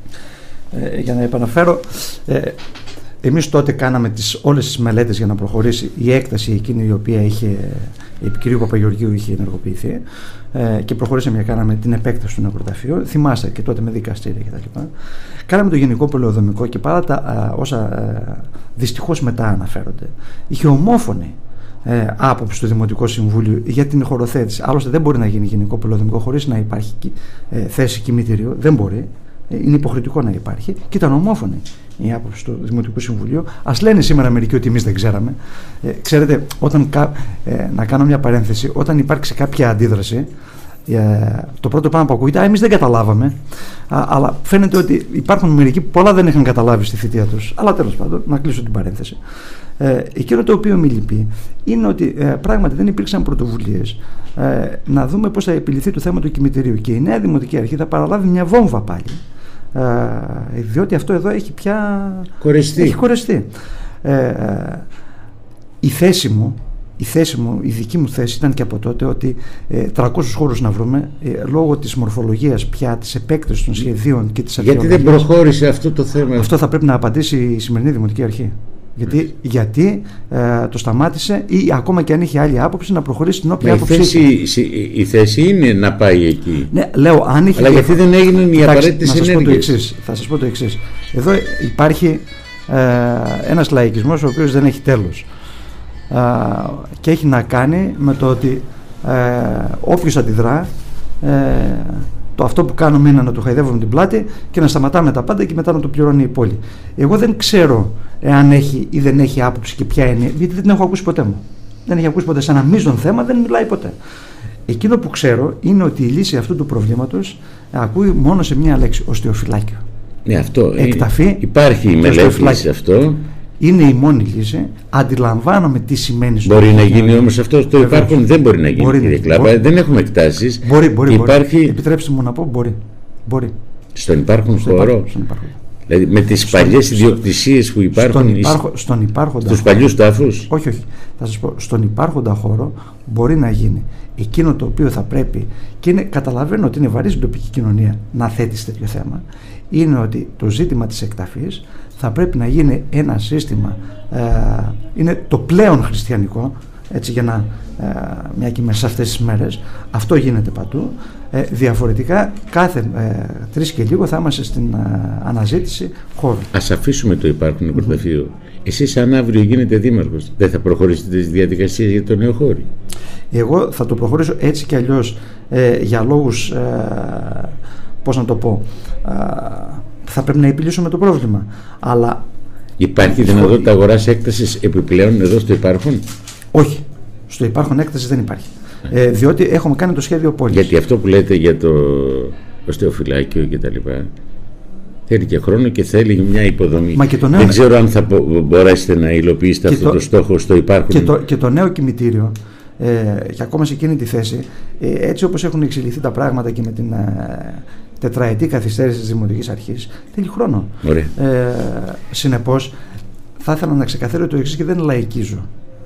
Ε, για να επαναφέρω, ε, εμείς τότε κάναμε τις, όλες τις μελέτες για να προχωρήσει η έκταση εκείνη η οποία είχε, επί κυρίου Παπαγεωργίου είχε ενεργοποιηθεί, ε, και προχωρήσαμε και κάναμε την επέκταση του νεκροταφείου. Θυμάστε και τότε με δικαστήρια κτλ. Κάναμε το Γενικό Πολεοδομικό και παρά τα α, όσα α, δυστυχώς μετά αναφέρονται, είχε ομόφωνη ε, άποψη του Δημοτικού Συμβούλιο για την χωροθέτηση. Άλλωστε δεν μπορεί να γίνει Γενικό Πολεοδομικό χωρίς να υπάρχει ε, θέση κημητηρίου. Δεν μπορεί. Είναι υποχρεωτικό να υπάρχει. Και ήταν ομόφωνη η άποψη του Δημοτικού Συμβουλίου. Ας λένε σήμερα μερικοί ότι εμείς δεν ξέραμε. Ε, ξέρετε, όταν, ε, να κάνω μια παρένθεση, όταν υπάρξει κάποια αντίδραση, ε, το πρώτο πράγμα που ακούγεται, εμείς δεν καταλάβαμε. Α, αλλά φαίνεται ότι υπάρχουν μερικοί που πολλά δεν είχαν καταλάβει στη θητεία τους. Αλλά τέλος πάντων, να κλείσω την παρένθεση. Ε, εκείνο το οποίο με λυπεί είναι ότι ε, πράγματι δεν υπήρξαν πρωτοβουλίες ε, να δούμε πώς θα επιληθεί το θέμα του κημητηρίου. Και η νέα Δημοτική Αρχή θα παραλάβει μια βόμβα πάλι. Ε, διότι αυτό εδώ έχει πια κορεστεί. Έχει κορεστεί. Ε, ε, η θέση μου, η θέση μου, η δική μου θέση ήταν και από τότε ότι ε, τριακόσιους χώρους να βρούμε ε, λόγω της μορφολογίας πια, της επέκτασης των σχεδίων και της αρχαιολογίας. Γιατί δεν προχώρησε αυτό το θέμα? Αυτό θα πρέπει να απαντήσει η σημερινή Δημοτική Αρχή. Γιατί, γιατί ε, το σταμάτησε ή ακόμα και αν είχε άλλη άποψη να προχωρήσει την όποια άποψη. Η θέση, η θέση είναι να πάει εκεί. Ναι, λέω, αν είχε. Αλλά γιατί δεν έγιναν οι απαραίτητες ενέργειες? Θα σας πω το εξής. Εδώ υπάρχει ε, ένας λαϊκισμός ο οποίος δεν έχει τέλος. Ε, και έχει να κάνει με το ότι ε, όποιος αντιδρά, ε, το αυτό που κάνουμε είναι να του χαϊδεύουμε την πλάτη και να σταματάμε τα πάντα και μετά να το πληρώνει η πόλη. Εγώ δεν ξέρω εάν έχει ή δεν έχει άποψη και ποια είναι, γιατί δεν την έχω ακούσει ποτέ μου. Δεν έχει ακούσει ποτέ. Σε ένα μείζον θέμα δεν μιλάει ποτέ. Εκείνο που ξέρω είναι ότι η λύση αυτού του προβλήματος ακούει μόνο σε μία λέξη: οστεοφυλάκιο. Ναι, αυτό. Εκταφή. Υπάρχει η μελέτη σε αυτό. Είναι η μόνη λύση. Αντιλαμβάνομαι τι σημαίνει. Μπορεί να γίνει όμως αυτό. Στο υπάρχον δεν μπορεί να γίνει. Μπορεί, κύριε Κλάπα, μπορεί. Δεν έχουμε εκτάσεις. Μπορεί, μπορεί. Υπάρχει... μπορεί. Επιτρέψτε μου να πω, μπορεί. μπορεί. Στον υπάρχον στον χώρο. Υπάρχον, στον υπάρχον. Δηλαδή με τις παλιές ιδιοκτησίες που υπάρχουν. Στον, υπάρχο, στον υπάρχοντα. Στους παλιούς τάφους. Όχι, όχι. Θα σας πω, στον υπάρχοντα χώρο μπορεί να γίνει. Εκείνο το οποίο θα πρέπει, και είναι, καταλαβαίνω ότι είναι βαρύ στην τοπική κοινωνία να θέτει τέτοιο θέμα, είναι ότι το ζήτημα της εκταφής θα πρέπει να γίνει ένα σύστημα, ε, είναι το πλέον χριστιανικό, έτσι, για να, ε, μια και μέσα σε αυτές τις μέρες αυτό γίνεται παντού. Ε, διαφορετικά κάθε ε, τρεις και λίγο θα είμαστε στην ε, αναζήτηση χώρου. Ας αφήσουμε το υπάρχον νεκροταφείο. Mm-hmm. Εσείς αν αύριο γίνετε δήμαρχος, δεν θα προχωρήσετε τις διαδικασίες για το νέο χώρο? Εγώ θα το προχωρήσω έτσι και αλλιώς, ε, για λόγους, ε, πώς να το πω, ε, θα πρέπει να επιλύσουμε το πρόβλημα. Αλλά υπάρχει δυνατότητα αγοράς έκτασης επιπλέον εδώ στο υπάρχον? Όχι. Στο υπάρχον έκταση δεν υπάρχει. Ε, διότι έχουμε κάνει το σχέδιο πόλης. Γιατί αυτό που λέτε για το οστεοφυλάκιο και τα λοιπά θέλει και χρόνο και θέλει μια υποδομή. Μα και το νέο... Δεν ξέρω αν θα μπορέσετε να υλοποιήσετε αυτό το... το στόχο στο υπάρχον. Και το, και το νέο κημητήριο, ε, και ακόμα σε εκείνη τη θέση, ε, έτσι όπως έχουν εξελιχθεί τα πράγματα και με την ε, τετραετή καθυστέρηση της Δημοτικής Αρχής, θέλει χρόνο. Ωραία. Ε, συνεπώς, θα ήθελα να ξεκαθαρίσω το εξής και δεν λαϊκίζω.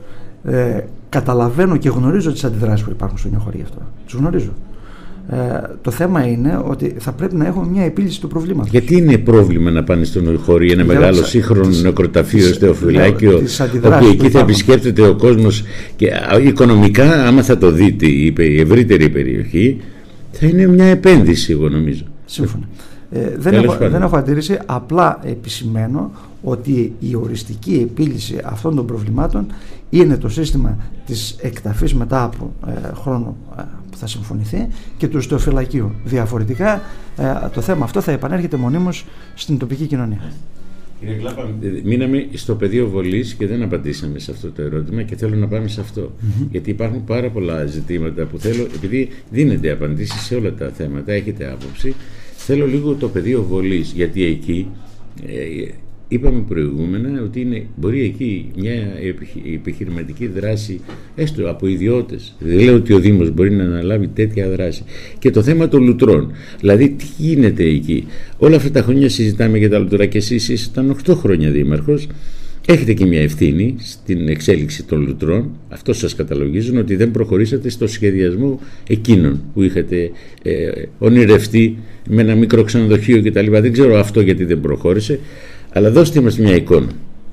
Ε, καταλαβαίνω και γνωρίζω τις αντιδράσεις που υπάρχουν στο Νιοχώρι αυτό. Τους γνωρίζω. Ε, το θέμα είναι ότι θα πρέπει να έχουμε μια επίλυση του προβλήματος. Γιατί είναι πρόβλημα να πάνε στο Νιοχώρι ένα μεγάλο τις, σύγχρονο τις, νεκροταφείο, οστεοφυλάκιο, όπου εκεί θα επισκέπτεται ο κόσμος και οικονομικά, άμα θα το δείτε, η, η ευρύτερη περιοχή, θα είναι μια επένδυση, εγώ νομίζω. Σύμφωνα. Ε, δεν, έχω, δεν έχω αντίρρηση, απλά επισημαίνω ότι η οριστική επίλυση αυτών των προβλημάτων είναι το σύστημα της εκταφής μετά από ε, χρόνο ε, που θα συμφωνηθεί και του οστεοφυλακίου. Διαφορετικά ε, το θέμα αυτό θα επανέρχεται μονίμως στην τοπική κοινωνία. Κύριε Κλάπα, μείναμε στο πεδίο βολής και δεν απαντήσαμε σε αυτό το ερώτημα και θέλω να πάμε σε αυτό. Mm-hmm. Γιατί υπάρχουν πάρα πολλά ζητήματα που θέλω, επειδή δίνετε απαντήσεις σε όλα τα θέματα, έχετε άποψη, θέλω λίγο το πεδίο βολής, γιατί εκεί ε, είπαμε προηγούμενα ότι είναι, μπορεί εκεί μια επιχειρηματική δράση, έστω από ιδιώτες. Δεν λέω ότι ο Δήμος μπορεί να αναλάβει τέτοια δράση. Και το θέμα των λουτρών. Δηλαδή, τι γίνεται εκεί. Όλα αυτά τα χρόνια συζητάμε για τα λουτρά και εσείς ήσασταν οκτώ χρόνια δήμαρχος. Έχετε και μια ευθύνη στην εξέλιξη των λουτρών. Αυτό σας καταλογίζουν, ότι δεν προχωρήσατε στο σχεδιασμό εκείνων που είχατε ε, ονειρευτεί με ένα μικρό ξενοδοχείο κτλ. Δεν ξέρω αυτό γιατί δεν προχώρησε. Αλλά δώστε μας μια εικόνα.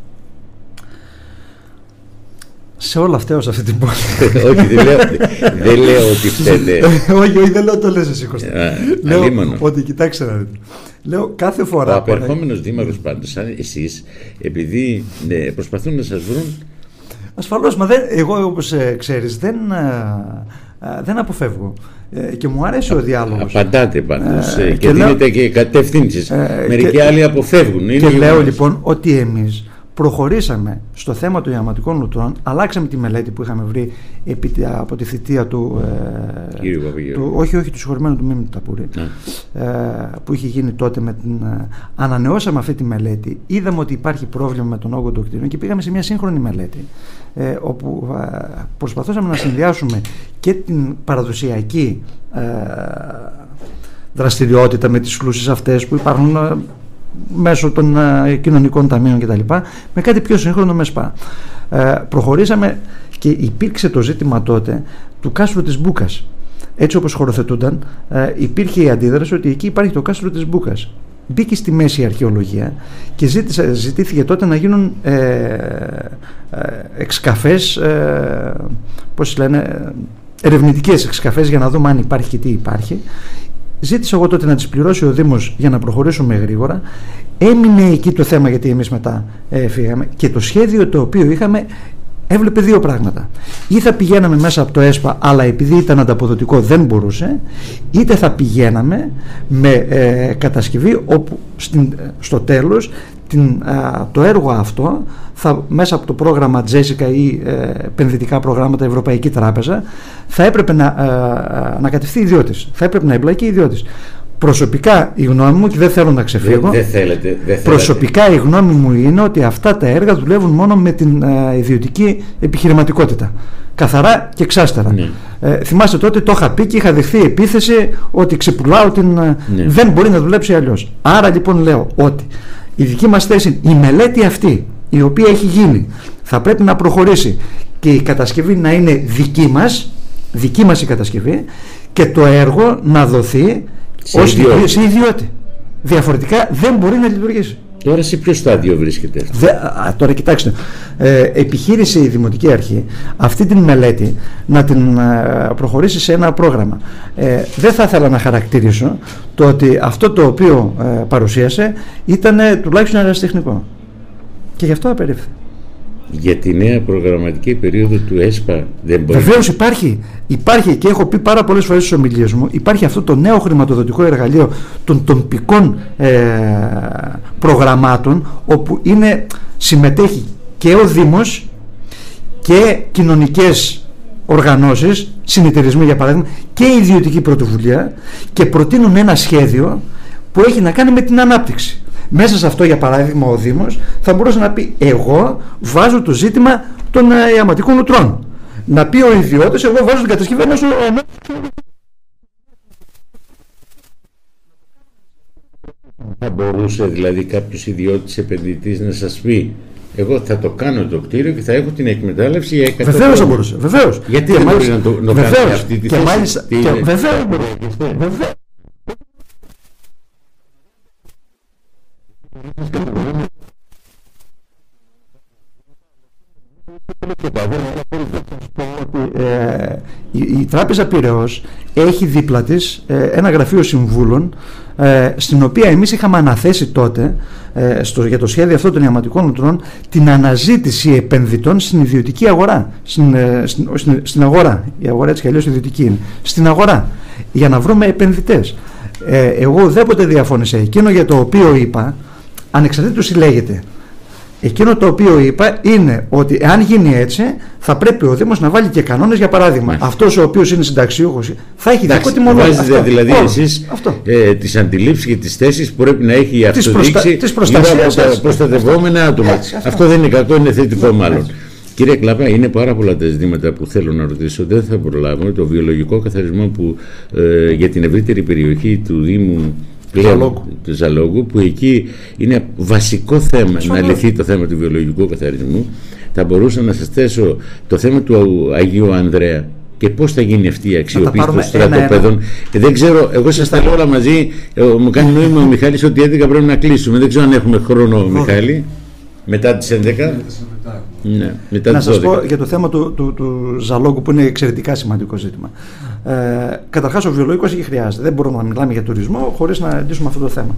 Σε όλα αυτά, σε αυτή την πόλη. Όχι, δεν λέω, δεν λέω ότι φταίνε. Όχι, όχι, δεν λέω το λες εσύ, Κώστα. Λέω ότι, κοιτάξτε να δείτε. Λέω κάθε φορά. Ο απερχόμενος δήμαρχος πάντως, σαν εσείς, επειδή ναι, προσπαθούν να σας βρουν. Ασφαλώς, μα δεν, εγώ όπως ε, ξέρεις δεν, ε, δεν αποφεύγω. Ε, και μου αρέσει ο διάλογος. Απαντάτε πάντως ε, και, και δίνετε λέω, και κατευθύνσεις. Ε, Μερικοί και, άλλοι αποφεύγουν. Και είναι λέω λοιπόν ότι εμείς προχωρήσαμε στο θέμα των ιαματικών λουτρών, αλλάξαμε τη μελέτη που είχαμε βρει επί, από τη θητεία του, ε, του όχι, όχι, του συγχωρημένου του Μίμη Ταπούρη, ε, που είχε γίνει τότε με την, ε, ανανεώσαμε αυτή τη μελέτη, είδαμε ότι υπάρχει πρόβλημα με τον όγκο των κτίριων και πήγαμε σε μια σύγχρονη μελέτη, ε, όπου ε, προσπαθούσαμε να συνδυάσουμε και την παραδοσιακή ε, δραστηριότητα με τις κλούσεις αυτές που υπάρχουν ε, μέσω των ε, κοινωνικών ταμείων κτλ. Με κάτι πιο σύγχρονο με ΣΠΑ. Ε, προχωρήσαμε και υπήρξε το ζήτημα τότε του κάστρου της Μπούκας. Έτσι όπως χωροθετούνταν, ε, υπήρχε η αντίδραση ότι εκεί υπάρχει το κάστρο της Μπούκας. Μπήκε στη μέση η αρχαιολογία και ζήτησε, ζητήθηκε τότε να γίνουν ε, ε, εξκαφές, ε, πώς λένε, ερευνητικές εξκαφές για να δούμε αν υπάρχει και τι υπάρχει. Ζήτησα εγώ τότε να τις πληρώσει ο Δήμος για να προχωρήσουμε γρήγορα. Έμεινε εκεί το θέμα, γιατί εμείς μετά ε, φύγαμε, και το σχέδιο το οποίο είχαμε έβλεπε δύο πράγματα. Ή θα πηγαίναμε μέσα από το ΕΣΠΑ, αλλά επειδή ήταν ανταποδοτικό δεν μπορούσε, είτε θα πηγαίναμε με ε, κατασκευή όπου στην, στο τέλος την, α, το έργο αυτό θα, μέσα από το πρόγραμμα Τζέσικα ή ε, επενδυτικά προγράμματα Ευρωπαϊκή Τράπεζα, θα έπρεπε να, ε, να κατευθεί ιδιώτης, θα έπρεπε να εμπλακεί ιδιώτης. Προσωπικά η γνώμη μου, και δεν θέλω να ξεφύγω, δεν θέλετε, δεν θέλετε. προσωπικά η γνώμη μου είναι ότι αυτά τα έργα δουλεύουν μόνο με την ε, ιδιωτική επιχειρηματικότητα. Καθαρά και εξάστερα. Ναι. Ε, θυμάστε τότε το είχα πει και είχα δεχθεί επίθεση ότι ξεπουλάω την. Ναι. Δεν μπορεί να δουλέψει αλλιώς. Άρα λοιπόν λέω ότι η δική μας θέση, η μελέτη αυτή η οποία έχει γίνει, θα πρέπει να προχωρήσει και η κατασκευή να είναι δική μας, δική μας η κατασκευή, και το έργο να δοθεί ως ιδιώτη. Διαφορετικά δεν μπορεί να λειτουργήσει. Τώρα σε ποιο στάδιο βρίσκεται αυτό? Δε, α, τώρα κοιτάξτε, ε, επιχείρησε η Δημοτική Αρχή αυτή την μελέτη να την ε, προχωρήσει σε ένα πρόγραμμα. Ε, δεν θα ήθελα να χαρακτηρίσω το ότι αυτό το οποίο ε, παρουσίασε ήταν ε, τουλάχιστον αεραστεχνικό. Και γι' αυτό απερίφθη. Για τη νέα προγραμματική περίοδο του ΕΣΠΑ δεν μπορεί. Βεβαίως υπάρχει. Υπάρχει και έχω πει πάρα πολλές φορές στις ομιλίες μου, υπάρχει αυτό το νέο χρηματοδοτικό εργαλείο των τοπικών ε, προγραμμάτων, όπου είναι, συμμετέχει και ο Δήμος και κοινωνικές οργανώσεις, συνεταιρισμοί για παράδειγμα, και ιδιωτική πρωτοβουλία, και προτείνουν ένα σχέδιο που έχει να κάνει με την ανάπτυξη. Μέσα σε αυτό, για παράδειγμα, ο Δήμος θα μπορούσε να πει: εγώ βάζω το ζήτημα των ιαματικών λουτρών. Να πει ο ιδιώτης: εγώ βάζω την κατασκευή ενός. Θα μπορούσε δηλαδή κάποιος ιδιώτης επενδυτής να σας πει: εγώ θα το κάνω το κτίριο και θα έχω την εκμετάλλευση για εκατό. Βεβαίως θα μπορούσε. Βεβαίως. Γιατί δεν μπορεί να το, το κάνει αυτή τη και θέση? Μάλιστα, τι και βεβαίως μπορούσε. Βεβαίως. Ε, η, η Τράπεζα Πειραιώς έχει δίπλα της ε, ένα γραφείο συμβούλων, ε, στην οποία εμείς είχαμε αναθέσει τότε ε, στο, για το σχέδιο αυτό των ιαματικών λουτρών την αναζήτηση επενδυτών στην ιδιωτική αγορά, στην, ε, στην, στην, στην αγορά, η αγορά έτσι κι αλλιώς ιδιωτική είναι, στην αγορά, για να βρούμε επενδυτές. ε, εγώ ουδέποτε διαφώνησα. Εκείνο για το οποίο είπα, ανεξαρτήτως συλλέγεται. Εκείνο το οποίο είπα είναι ότι αν γίνει έτσι, θα πρέπει ο Δήμος να βάλει και κανόνες. Για παράδειγμα, αυτός ο οποίος είναι συνταξιούχος θα έχει δικό τιμολόγιο. Βάζετε δηλαδή εσείς ε, τις αντιλήψεις και τις θέσεις που πρέπει να έχει η αυτοδιοίκηση της προστασίας για τα προστατευόμενα άτομα. Έτσι, αυτό. αυτό δεν είναι κακό, είναι θετικό μάλλον. Κύριε Κλαπά, είναι πάρα πολλά τα ζητήματα που θέλω να ρωτήσω. Δεν θα προλάβω. Το βιολογικό καθαρισμό που ε, για την ευρύτερη περιοχή του Δήμου πλέον, του Ζαλόγκου, που εκεί είναι βασικό θέμα να λυθεί το θέμα του βιολογικού καθαρισμού. Θα μπορούσα να σας θέσω το θέμα του Αγίου Ανδρέα και πώς θα γίνει αυτή η αξιοποίηση των στρατοπέδων. Ε, δεν ξέρω, εγώ σας τα λέω όλα μαζί. Ε, μου κάνει νόημα ο Μιχάλης ότι έντεκα πρέπει να κλείσουμε. Δεν ξέρω αν έχουμε χρόνο, Μιχάλη. Μετά τις έντεκα. Ναι, μετά να τις σας πω για το θέμα του, του, του Ζαλόγκου, που είναι εξαιρετικά σημαντικό ζήτημα. Ε, καταρχάς, ο βιολογικός εκεί χρειάζεται. Δεν μπορούμε να μιλάμε για τουρισμό χωρίς να λύσουμε αυτό το θέμα.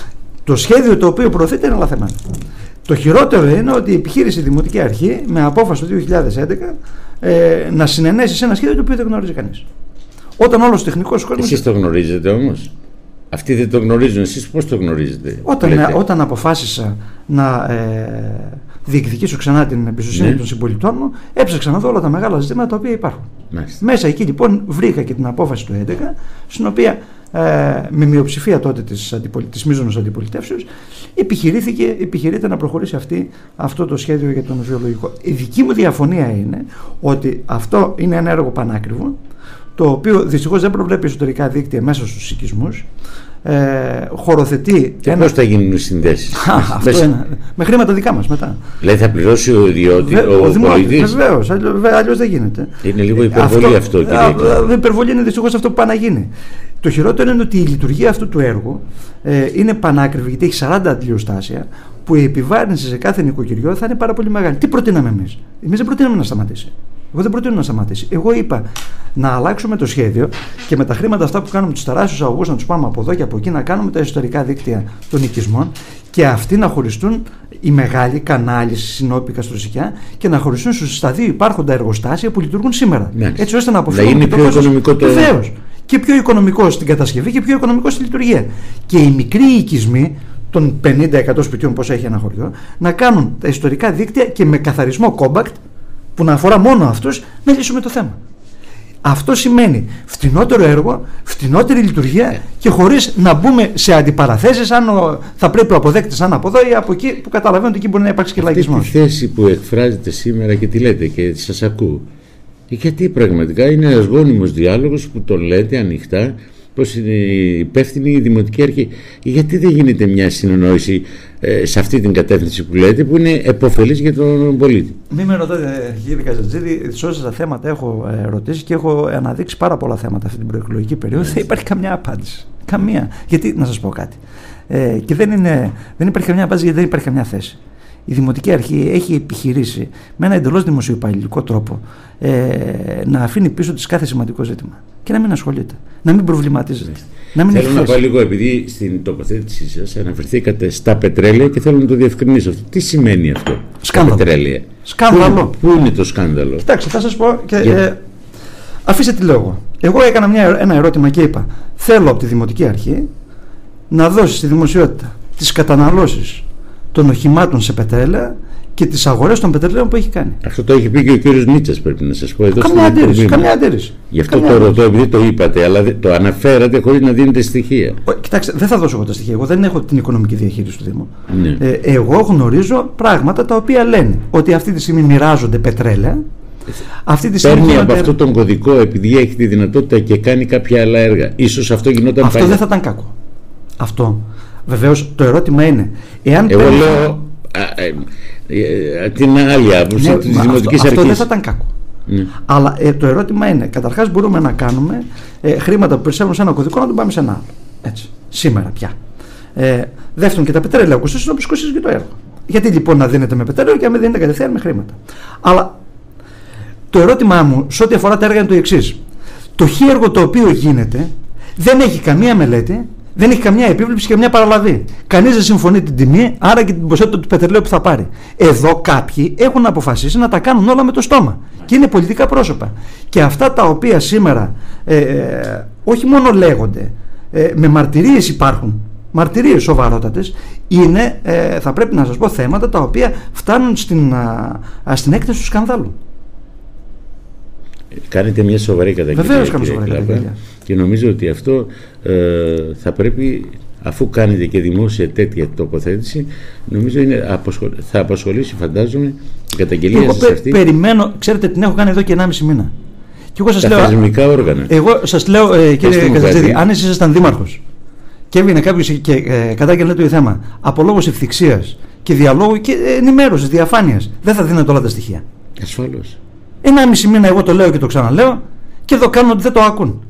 Το σχέδιο το οποίο προωθείται είναι λαθεμένο. Το χειρότερο είναι ότι η επιχείρηση Δημοτική Αρχή με απόφαση του δύο χιλιάδες έντεκα ε, να συνενέσει σε ένα σχέδιο το οποίο δεν γνωρίζει κανείς. Όταν όλος ο τεχνικός κόσμος. Εσείς το γνωρίζετε όμως? Αυτοί δεν το γνωρίζουν, εσείς πώς το γνωρίζετε? Όταν, ε, όταν αποφάσισα να ε, διεκδικήσω ξανά την εμπιστοσύνη ναι. των συμπολιτών μου, έψαξα να δω όλα τα μεγάλα ζητήματα τα οποία υπάρχουν. Μάλιστα. Μέσα εκεί λοιπόν βρήκα και την απόφαση του έντεκα, στην οποία ε, με μειοψηφία τότε της, αντιπολι... της μείζωνος αντιπολιτεύσεως επιχειρήθηκε, επιχειρείται να προχωρήσει αυτή, αυτό το σχέδιο για τον βιολογικό. Η δική μου διαφωνία είναι ότι αυτό είναι ένα έργο πανάκριβο, το οποίο δυστυχώς δεν προβλέπει εσωτερικά δίκτυα μέσα στους οικισμούς. Ε, χωροθετεί. Και ένα... πώς θα γίνουν οι συνδέσεις? Αυτό είναι. Με χρήματα δικά μας μετά. Δηλαδή θα πληρώσει ο ιδιώτη, ο, ο, ο πολιτής? Βεβαίως, αλλιώς δεν γίνεται. Είναι λίγο υπερβολή αυτό, αυτό κύριε. Η υπερβολή είναι δυστυχώς αυτό που πάει να γίνει. Το χειρότερο είναι ότι η λειτουργία αυτού του έργου ε, είναι πανάκριβη, γιατί έχει σαράντα αντιλιοστάσια, που η επιβάρυνση σε κάθε νοικοκυριό θα είναι πάρα πολύ μεγάλη. Τι προτείναμε εμείς? Εμείς δεν προτείναμε να σταματήσει. Εγώ δεν προτείνω να σταματήσει. Εγώ είπα να αλλάξουμε το σχέδιο και με τα χρήματα αυτά που κάνουμε, τους τεράστιους αγωγούς, να τους πάμε από εδώ και από εκεί, να κάνουμε τα εσωτερικά δίκτυα των οικισμών και αυτοί να χωριστούν, οι μεγάλοι κανάλοι, συνόπικα, στροσικιά, και να χωριστούν στα δύο υπάρχοντα εργοστάσια που λειτουργούν σήμερα. Ναι. Έτσι ώστε να αποφύγουμε. Να είναι πιο οικονομικό το έργο. Και πιο οικονομικό στην κατασκευή και πιο οικονομικό στη λειτουργία. Και οι μικροί οικισμοί των πενήντα εκατό σπιτιών, πόσα έχει ένα χωριό, να κάνουν τα ιστορικά δίκτυα και με καθαρισμό compact, που να αφορά μόνο αυτούς, να λύσουμε το θέμα. Αυτό σημαίνει φτηνότερο έργο, φτηνότερη λειτουργία και χωρίς να μπούμε σε αντιπαραθέσεις, αν ο, θα πρέπει ο αποδέκτης να είναι από εδώ ή από εκεί, που καταλαβαίνω ότι εκεί μπορεί να υπάρξει και λαϊκισμός. Αυτή τη θέση που εκφράζετε σήμερα και τη λέτε και σας ακούω, γιατί πραγματικά είναι ένας γόνιμος διάλογος που τον λέτε ανοιχτά, πως είναι υπεύθυνη η Δημοτική Αρχή. Γιατί δεν γίνεται μια συνεννόηση ε, σε αυτή την κατεύθυνση που λέτε, που είναι επωφελής για τον πολίτη? Μην με ρωτάτε, κύριε Καζατζίδη, σε όσα τα θέματα έχω ε, ρωτήσει και έχω αναδείξει πάρα πολλά θέματα αυτή την προεκλογική περίοδο, δεν υπάρχει καμιά απάντηση. Καμία. Γιατί, να σας πω κάτι. Ε, και δεν, είναι, δεν υπάρχει καμιά απάντηση, γιατί δεν υπάρχει καμιά θέση. Η Δημοτική Αρχή έχει επιχειρήσει με ένα εντελώς δημοσιοϊπαλληλικό τρόπο ε, να αφήνει πίσω της κάθε σημαντικό ζήτημα και να μην ασχολείται, να μην προβληματίζεται. Να μην θέλω να πάω λίγο, επειδή στην τοποθέτησή σας αναφερθήκατε στα πετρέλαια και θέλω να το διευκρινίσω αυτό. Τι σημαίνει αυτό? Σκάνδαλο. Τα πετρέλαια. Σκάνδαλο. Πού είναι το σκάνδαλο? Κοιτάξτε, θα σας πω και, ε, αφήστε τι λέω εγώ. Εγώ έκανα μια, ένα ερώτημα και είπα, θέλω από τη Δημοτική Αρχή να δώσει στη δημοσιότητα τις καταναλώσεις των οχημάτων σε πετρέλαια και τις αγορές των πετρελαίων που έχει κάνει. Αυτό το έχει πει και ο κύριος Μίτσας, πρέπει να σας πω εδώ. Καμιά αντίρρηση, καμιά αντίρρηση. Γι' αυτό το ρωτώ, επειδή το είπατε, αλλά το αναφέρατε χωρίς να δίνετε στοιχεία. Κοιτάξτε, δεν θα δώσω εγώ τα στοιχεία. Εγώ δεν έχω την οικονομική διαχείριση του Δήμου. Ναι. Ε, εγώ γνωρίζω πράγματα τα οποία λένε ότι αυτή τη στιγμή μοιράζονται πετρέλαια. Αυτή τη Παίρνει από αυτό τον κωδικό επειδή έχει τη δυνατότητα και κάνει κάποια άλλα έργα. Ίσως αυτό γινόταν αυτό παλιά. Δεν θα ήταν κακό. Αυτό. Βεβαίως το ερώτημα είναι, εάν εγώ παίρνει... λέω α, α, α, την άλλη άποψη, ναι, της Δημοτικής Αρχής. Αυτό δεν θα ήταν κακό. Ναι. Αλλά ε, το ερώτημα είναι, καταρχάς μπορούμε να κάνουμε ε, χρήματα που περισσεύουν σε ένα κωδικό να τον πάμε σε ένα άλλο. Έτσι. Σήμερα πια. Ε, δεύτερον, και τα πετρέλαια κοστίζουν όπως κοστίζει και το έργο. Γιατί λοιπόν να δίνετε με πετρέλαιο και να μην δίνετε κατευθείαν με χρήματα? Αλλά το ερώτημά μου σε ό,τι αφορά τα έργα είναι το εξής. Το χ έργο το οποίο γίνεται δεν έχει καμία μελέτη, δεν έχει καμιά επίβλεψη και καμιά παραλαβή. Κανείς δεν συμφωνεί την τιμή, άρα και την ποσότητα του πετρελαίου που θα πάρει. Εδώ κάποιοι έχουν αποφασίσει να τα κάνουν όλα με το στόμα. Και είναι πολιτικά πρόσωπα. Και αυτά τα οποία σήμερα ε, ε, όχι μόνο λέγονται, ε, με μαρτυρίες υπάρχουν μαρτυρίες σοβαρότατες, είναι, ε, θα πρέπει να σας πω, θέματα τα οποία φτάνουν στην, α, α, στην έκταση του σκανδάλου. Κάνετε μια σοβαρή καταγγελία. Βεβαίως κάνω σοβαρή καταγγελία. Και νομίζω ότι αυτό ε, θα πρέπει, αφού κάνετε και δημόσια τέτοια τοποθέτηση, νομίζω είναι, αποσχολ, θα απασχολήσει, φαντάζομαι, η καταγγελία εγώ σας πε, αυτή. Περιμένω, ξέρετε, την έχω κάνει εδώ και ενάμιση μήνα. Και εγώ σας τα λέω, θεσμικά όργανα. Εγώ σας λέω, ε, κύριε Καζατζίδη, αν εσείς ήσασταν δήμαρχος και έβγαινε κάποιος και ε, κατάγγελνε το θέμα από λόγους ευθυξίας και διαλόγου και ενημέρωσης, διαφάνειας, δεν θα δίνετε όλα τα στοιχεία. Ασφαλώς. Ενάμιση μήνα εγώ το λέω και το ξαναλέω και εδώ κάνουν ότι δεν το ακούν.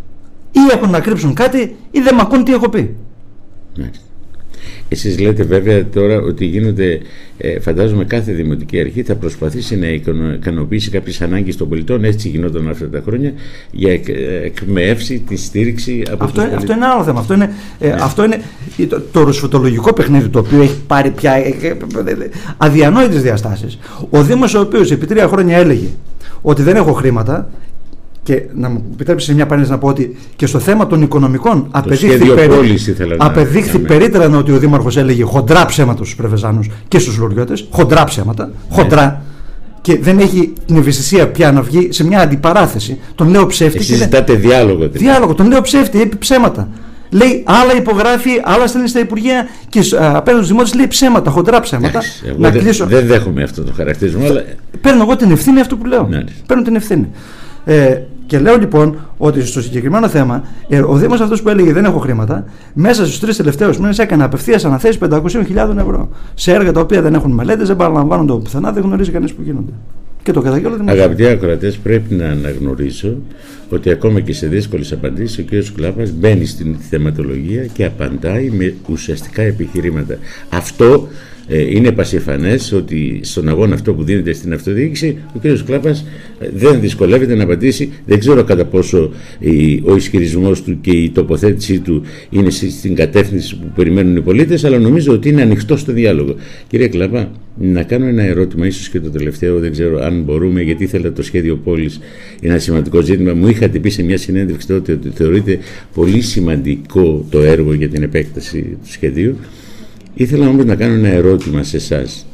Ή έχουν να κρύψουν κάτι ή δεν μ' ακούν τι έχω πει. Μάλιστα. Εσείς λέτε βέβαια τώρα ότι γίνονται, ε, φαντάζομαι κάθε δημοτική αρχή θα προσπαθήσει να ικανοποιήσει κάποιες ανάγκες των πολιτών, έτσι γινόταν αυτά τα χρόνια, για εκ, εκμεύσει τη στήριξη από αυτό, τους αυτό είναι άλλο θέμα. Αυτό είναι, ε, ναι. αυτό είναι το, το ρουσφωτολογικό παιχνίδι, το οποίο έχει πάρει πια ε, ε, ε, αδιανόητες διαστάσεις. Ο Δήμος, ο οποίος επί τρία χρόνια έλεγε ότι δεν έχω χρήματα. Και να μου επιτρέψει σε μια παρένθεση να πω ότι και στο θέμα των οικονομικών απεδείχθη, περί... απεδείχθη περίτρανα ότι ο Δήμαρχος έλεγε χοντρά ψέματα στους Πρεβεζάνους και στους Λουριώτες. Χοντρά ψέματα. Ναι. Χοντρά. Και δεν έχει την ευαισθησία πια να βγει σε μια αντιπαράθεση. Τον λέω ψεύτη. Εσείς ζητάτε δεν... διάλογο. Δηλαδή. Διάλογο. Τον λέω ψεύτη. Είπε ψέματα. Λέει άλλα υπογράφει, άλλα στέλνει στα Υπουργεία και απέναντι στους δημότες λέει ψέματα, χοντρά ψέματα. Εγώ να δεν, κλείσω... δεν δέχομαι αυτό το χαρακτηρισμό. Αλλά... Παίρνω εγώ την ευθύνη αυτό που λέω. Ναι. Παίρνω την ευθύνη. Ε, και λέω λοιπόν ότι στο συγκεκριμένο θέμα ε, ο Δήμος αυτός που έλεγε δεν έχω χρήματα, μέσα στους τρεις τελευταίους μήνες έκανε απευθείας αναθέσεις πεντακόσιες χιλιάδες ευρώ σε έργα τα οποία δεν έχουν μελέτες, δεν παραλαμβάνονται από πουθενά, δεν γνωρίζει κανείς που γίνονται. Και το καταγγέλλω δημοσίως. Αγαπητοί ακροατές, πρέπει να αναγνωρίσω ότι ακόμα και σε δύσκολες απαντήσεις ο κ. Κλάπας μπαίνει στην θεματολογία και απαντάει με ουσιαστικά επιχειρήματα. Αυτό ε, είναι πασιφανές ότι στον αγώνα αυτό που δίνεται στην αυτοδιοίκηση ο κ. Κλάπας ε, δεν δυσκολεύεται να απαντήσει. Δεν ξέρω κατά πόσο η, ο ισχυρισμός του και η τοποθέτησή του είναι στην κατεύθυνση που περιμένουν οι πολίτες, αλλά νομίζω ότι είναι ανοιχτό στο διάλογο. Κύριε Κλάπα, να κάνω ένα ερώτημα, ίσως και το τελευταίο, δεν ξέρω αν μπορούμε, γιατί ήθελα το σχέδιο πόλης, είναι ένα σημαντικό ζήτημα. Μου είχατε πει σε μια συνέντευξη τότε ότι θεωρείται πολύ σημαντικό το έργο για την επέκταση του σχεδίου. Ήθελα όμως να κάνω ένα ερώτημα σε εσάς,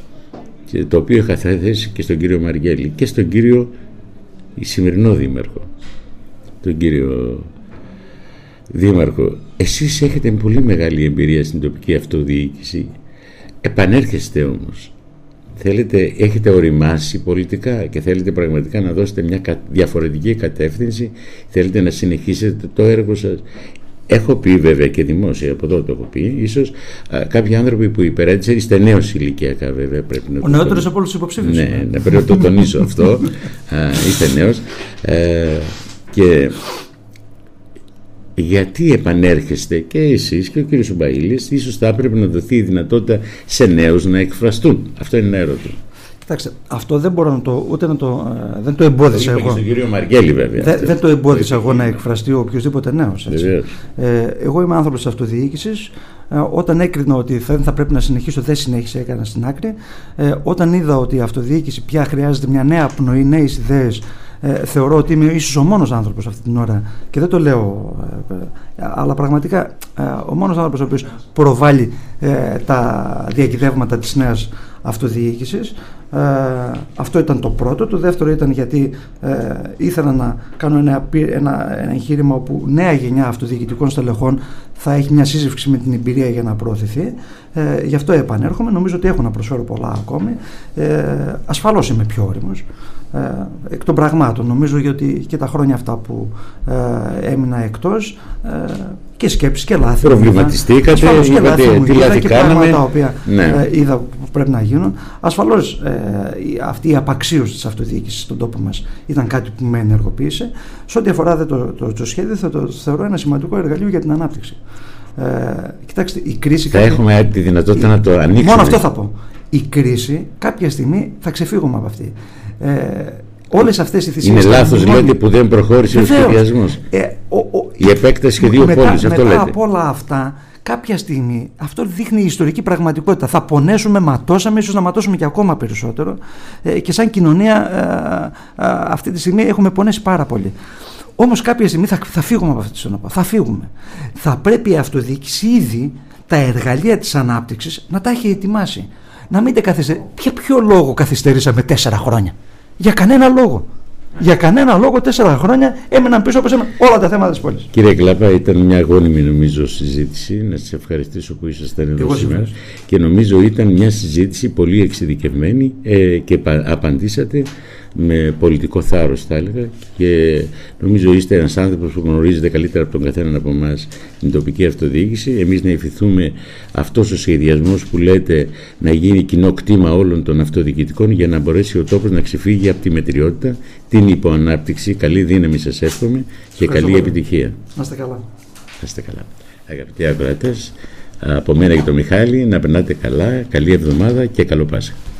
το οποίο είχα θέσει και στον κύριο Μαργέλη και στον κύριο σημερινό δήμαρχο, τον κύριο δήμαρχο. Εσείς έχετε πολύ μεγάλη εμπειρία στην τοπική αυτοδιοίκηση, επανέρχεστε όμως. Θέλετε, έχετε οριμάσει πολιτικά και θέλετε πραγματικά να δώσετε μια διαφορετική κατεύθυνση, θέλετε να συνεχίσετε το έργο σας. Έχω πει βέβαια και δημόσια, από εδώ το έχω πει, ίσως α, κάποιοι άνθρωποι που υπηρέτησαν, είστε νέος ηλικιακά βέβαια, πρέπει να ο νεότερος από όλους τους υποψήφιους. Ναι, ναι, πρέπει να το τονίσω αυτό, α, είστε νέος ε, και γιατί επανέρχεστε και εσείς και ο κύριος Μπαΐλης, ίσως θα έπρεπε να δοθεί η δυνατότητα σε νέους να εκφραστούν. Αυτό είναι ένα ερώτημα. Κοιτάξτε, αυτό δεν μπορώ να το, ούτε να το, δεν το εμπόδισα εγώ. Και στον κύριο Μαργέλη βέβαια. Δεν, δεν το εμπόδισα εγώ να εκφραστεί οποιοδήποτε νέος. Ε, εγώ είμαι άνθρωπος της αυτοδιοίκησης. Ε, όταν έκρινα ότι δεν θα πρέπει να συνεχίσω, δεν συνέχισα, έκανα στην άκρη. Ε, όταν είδα ότι η αυτοδιοίκηση πια χρειάζεται μια νέα πνοή, νέες ιδέες, Ε, θεωρώ ότι είμαι ίσως ο μόνος άνθρωπος αυτή την ώρα και δεν το λέω ε, ε, αλλά πραγματικά ε, ο μόνος άνθρωπος ο οποίος προβάλλει ε, τα διακυβεύματα της νέας αυτοδιοίκησης. Ε, αυτό ήταν το πρώτο. Το δεύτερο ήταν γιατί ε, ήθελα να κάνω ένα, ένα, ένα εγχείρημα όπου νέα γενιά αυτοδιοικητικών στελεχών θα έχει μια σύζευξη με την εμπειρία για να προωθηθεί. Ε, γι' αυτό επανέρχομαι. Νομίζω ότι έχω να προσφέρω πολλά ακόμη. Ε, ασφαλώς είμαι πιο όριμος. Ε, εκ των πραγμάτων νομίζω ότι και τα χρόνια αυτά που ε, έμεινα εκτός ε, και σκέψεις και λάθη προβληματιστήκατε ασφαλώς και λάθη μου τι λάθη και κάναμε, πράγματα τα οποία ναι. ε, είδα που πρέπει να γίνουν. Ασφαλώς ε, αυτή η απαξίωση της αυτοδιοίκησης στον τόπο μας ήταν κάτι που με ενεργοποίησε. Σε ό,τι αφορά το, το, το, το σχέδιο θα το θεωρώ ένα σημαντικό εργαλείο για την ανάπτυξη. Ε, κοιτάξτε, η κρίση θα κάποια... έχουμε τη δυνατότητα η... να το ανοίξουμε. Μόνο αυτό θα πω. Η κρίση κάποια στιγμή θα ξεφύγουμε από αυτή. Ε, όλες αυτές οι θυσίες. Είναι λάθος λέτε που δεν προχώρησε ο σχεδιασμός. Ε, η επέκταση σχεδίου πόλης, αυτό μετά λέτε. Μετά από όλα αυτά, κάποια στιγμή, αυτό δείχνει η ιστορική πραγματικότητα. Θα πονέσουμε, ματώσαμε, ίσως να ματώσουμε και ακόμα περισσότερο. Ε, και σαν κοινωνία, ε, ε, ε, αυτή τη στιγμή έχουμε πονέσει πάρα πολύ. Όμως κάποια στιγμή θα, θα φύγουμε από αυτή τη σύνοπα. Θα φύγουμε. Θα πρέπει η αυτοδιοίκηση ήδη τα εργαλεία της ανάπτυξης να τα έχει ετοιμάσει. Να μην τα καθυστερήσει. Για ποιο λόγο καθυστερήσαμε τέσσερα χρόνια? Για κανένα λόγο. Για κανένα λόγο τέσσερα χρόνια έμεναν πίσω από όλα τα θέματα της πόλης. Κύριε Κλάπα, ήταν μια αγώνιμη νομίζω συζήτηση. Να σας ευχαριστήσω που ήσασταν εδώ Εγώ σήμερα. Συμφέρω. Και νομίζω ήταν μια συζήτηση πολύ εξειδικευμένη ε, και απαντήσατε με πολιτικό θάρρος, θα έλεγα, και νομίζω είστε ένας άνθρωπος που γνωρίζετε καλύτερα από τον καθέναν από εμάς την τοπική αυτοδιοίκηση. Εμείς να ευχηθούμε αυτός ο σχεδιασμός που λέτε να γίνει κοινό κτήμα όλων των αυτοδιοικητικών, για να μπορέσει ο τόπος να ξεφύγει από τη μετριότητα, την υποανάπτυξη. Καλή δύναμη σας εύχομαι και καλή επιτυχία. Να είστε καλά. Να είστε καλά. Αγαπητοί ακροατές, από μένα και τον Μιχάλη, να περνάτε καλά, καλή εβδομάδα και καλό Πάσχα.